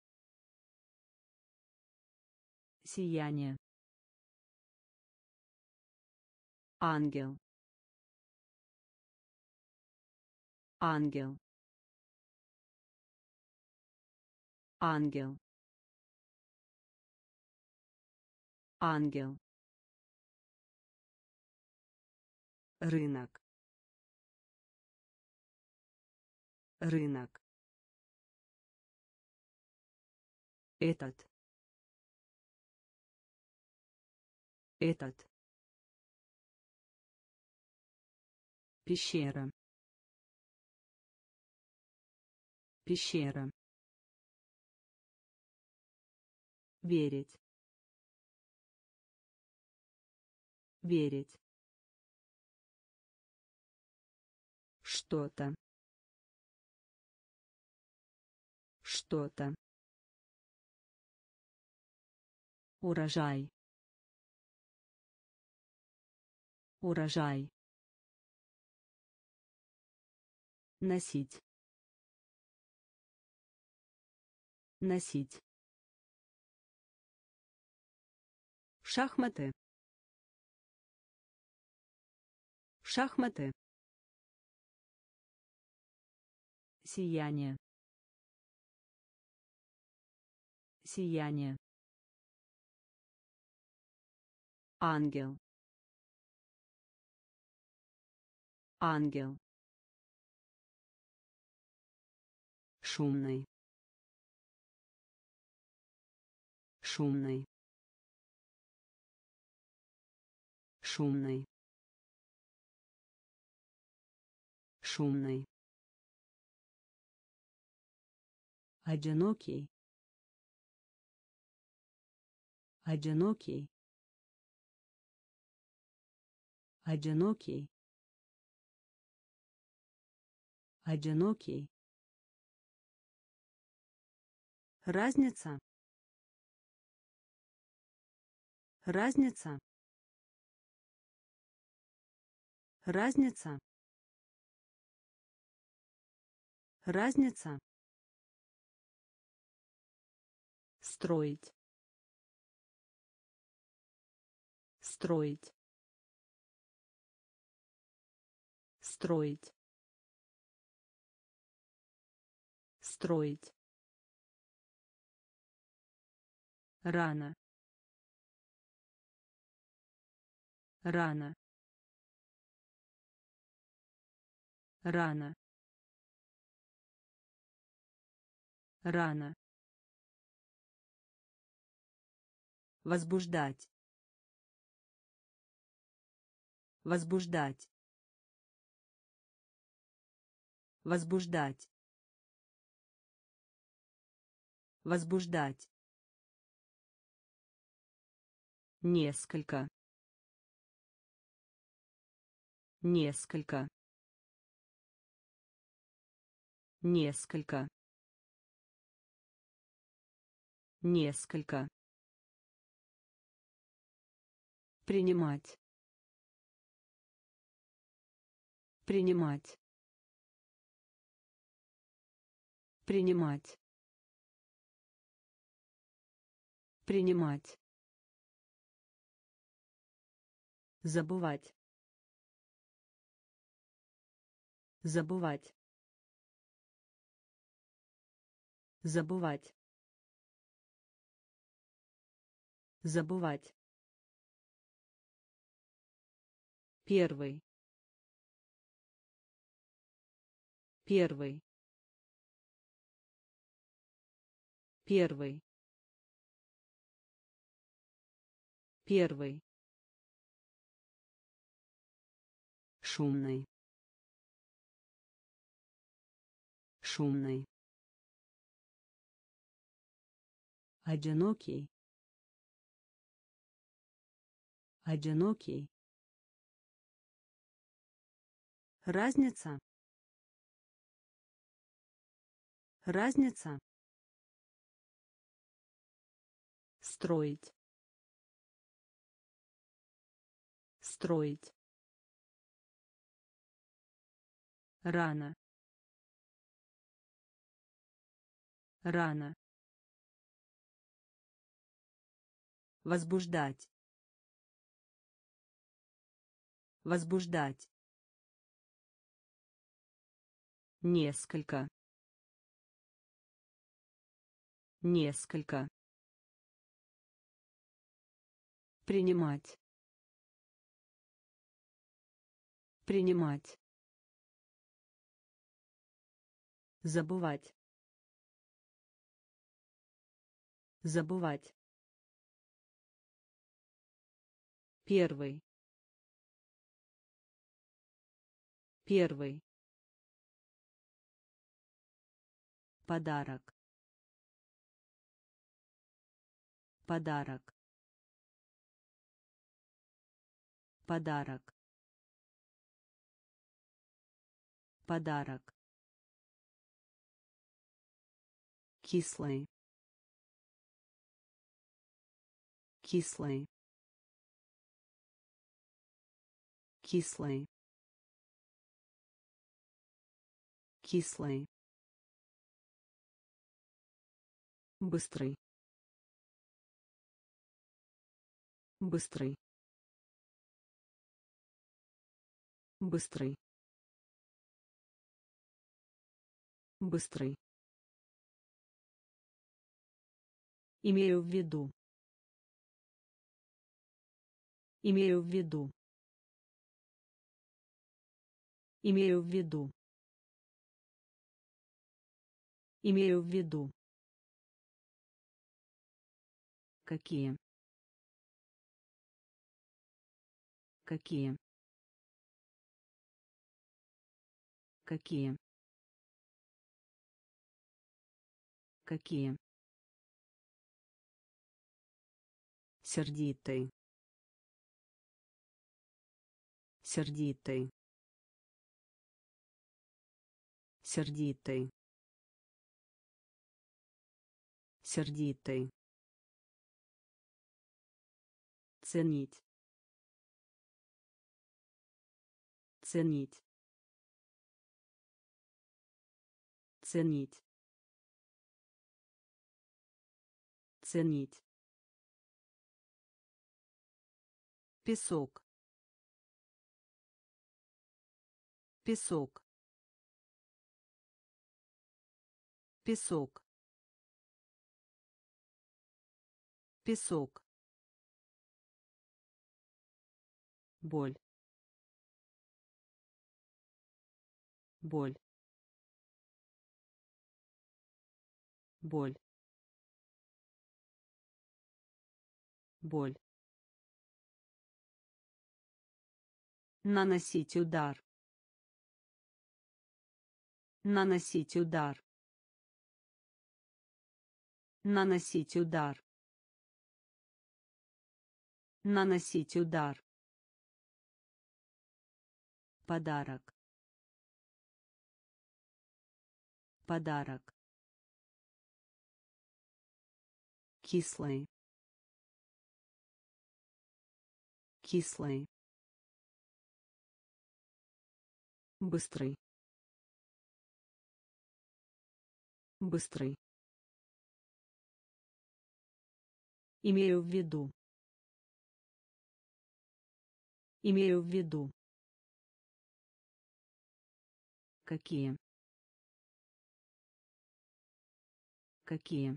Сияние. Ангел. Ангел. Ангел. Ангел. Рынок. Рынок. Этот. Этот. Пещера. Пещера. Верить. Верить. Что-то. Что-то. Урожай. Урожай. Носить. Носить. Шахматы. Шахматы. Сияние. Сияние. Ангел. Ангел. Шумный. Шумный. Шумный. Шумный. Одинокий. Одинокий. Одинокий. Одинокий. Разница. Разница. Разница. Разница. Строить. Строить. Строить. строить, рано, рано, рано, рано, возбуждать, возбуждать, возбуждать, возбуждать, несколько, несколько, несколько, несколько, принимать, принимать, принимать, принимать, забывать, забывать, забывать, забывать, первый, первый, первый, первый, шумный, шумный, одинокий, одинокий, разница, разница, строить, строить, рано, рано, возбуждать, возбуждать, несколько, несколько, принимать, принимать, забывать, забывать, первый, первый, подарок, подарок, подарок, подарок, кислый, кислый, кислый, кислый, быстрый, быстрый, быстрый, быстрый, имею в виду, имею в виду, имею в виду, имею в виду, какие, какие, какие, какие, сердитый, сердитый, сердитый, сердитый, ценить, ценить, ценить, ценить, песок, песок, песок, песок, боль, боль, боль, боль. Наносить удар. Наносить удар. Наносить удар. Наносить удар. Подарок. Подарок. Кислый. Кислый. Быстрый. Быстрый. Имею в виду. Имею в виду. Какие? Какие?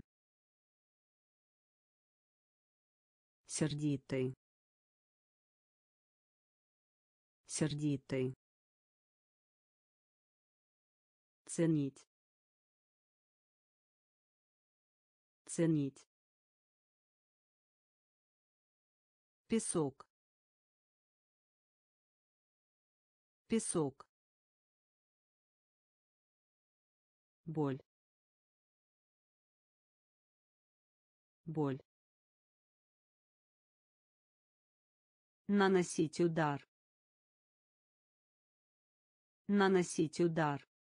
Сердитый. Сердитый. Ценить. Ценить. Песок. Песок. Боль. Боль. Наносить удар. Наносить удар.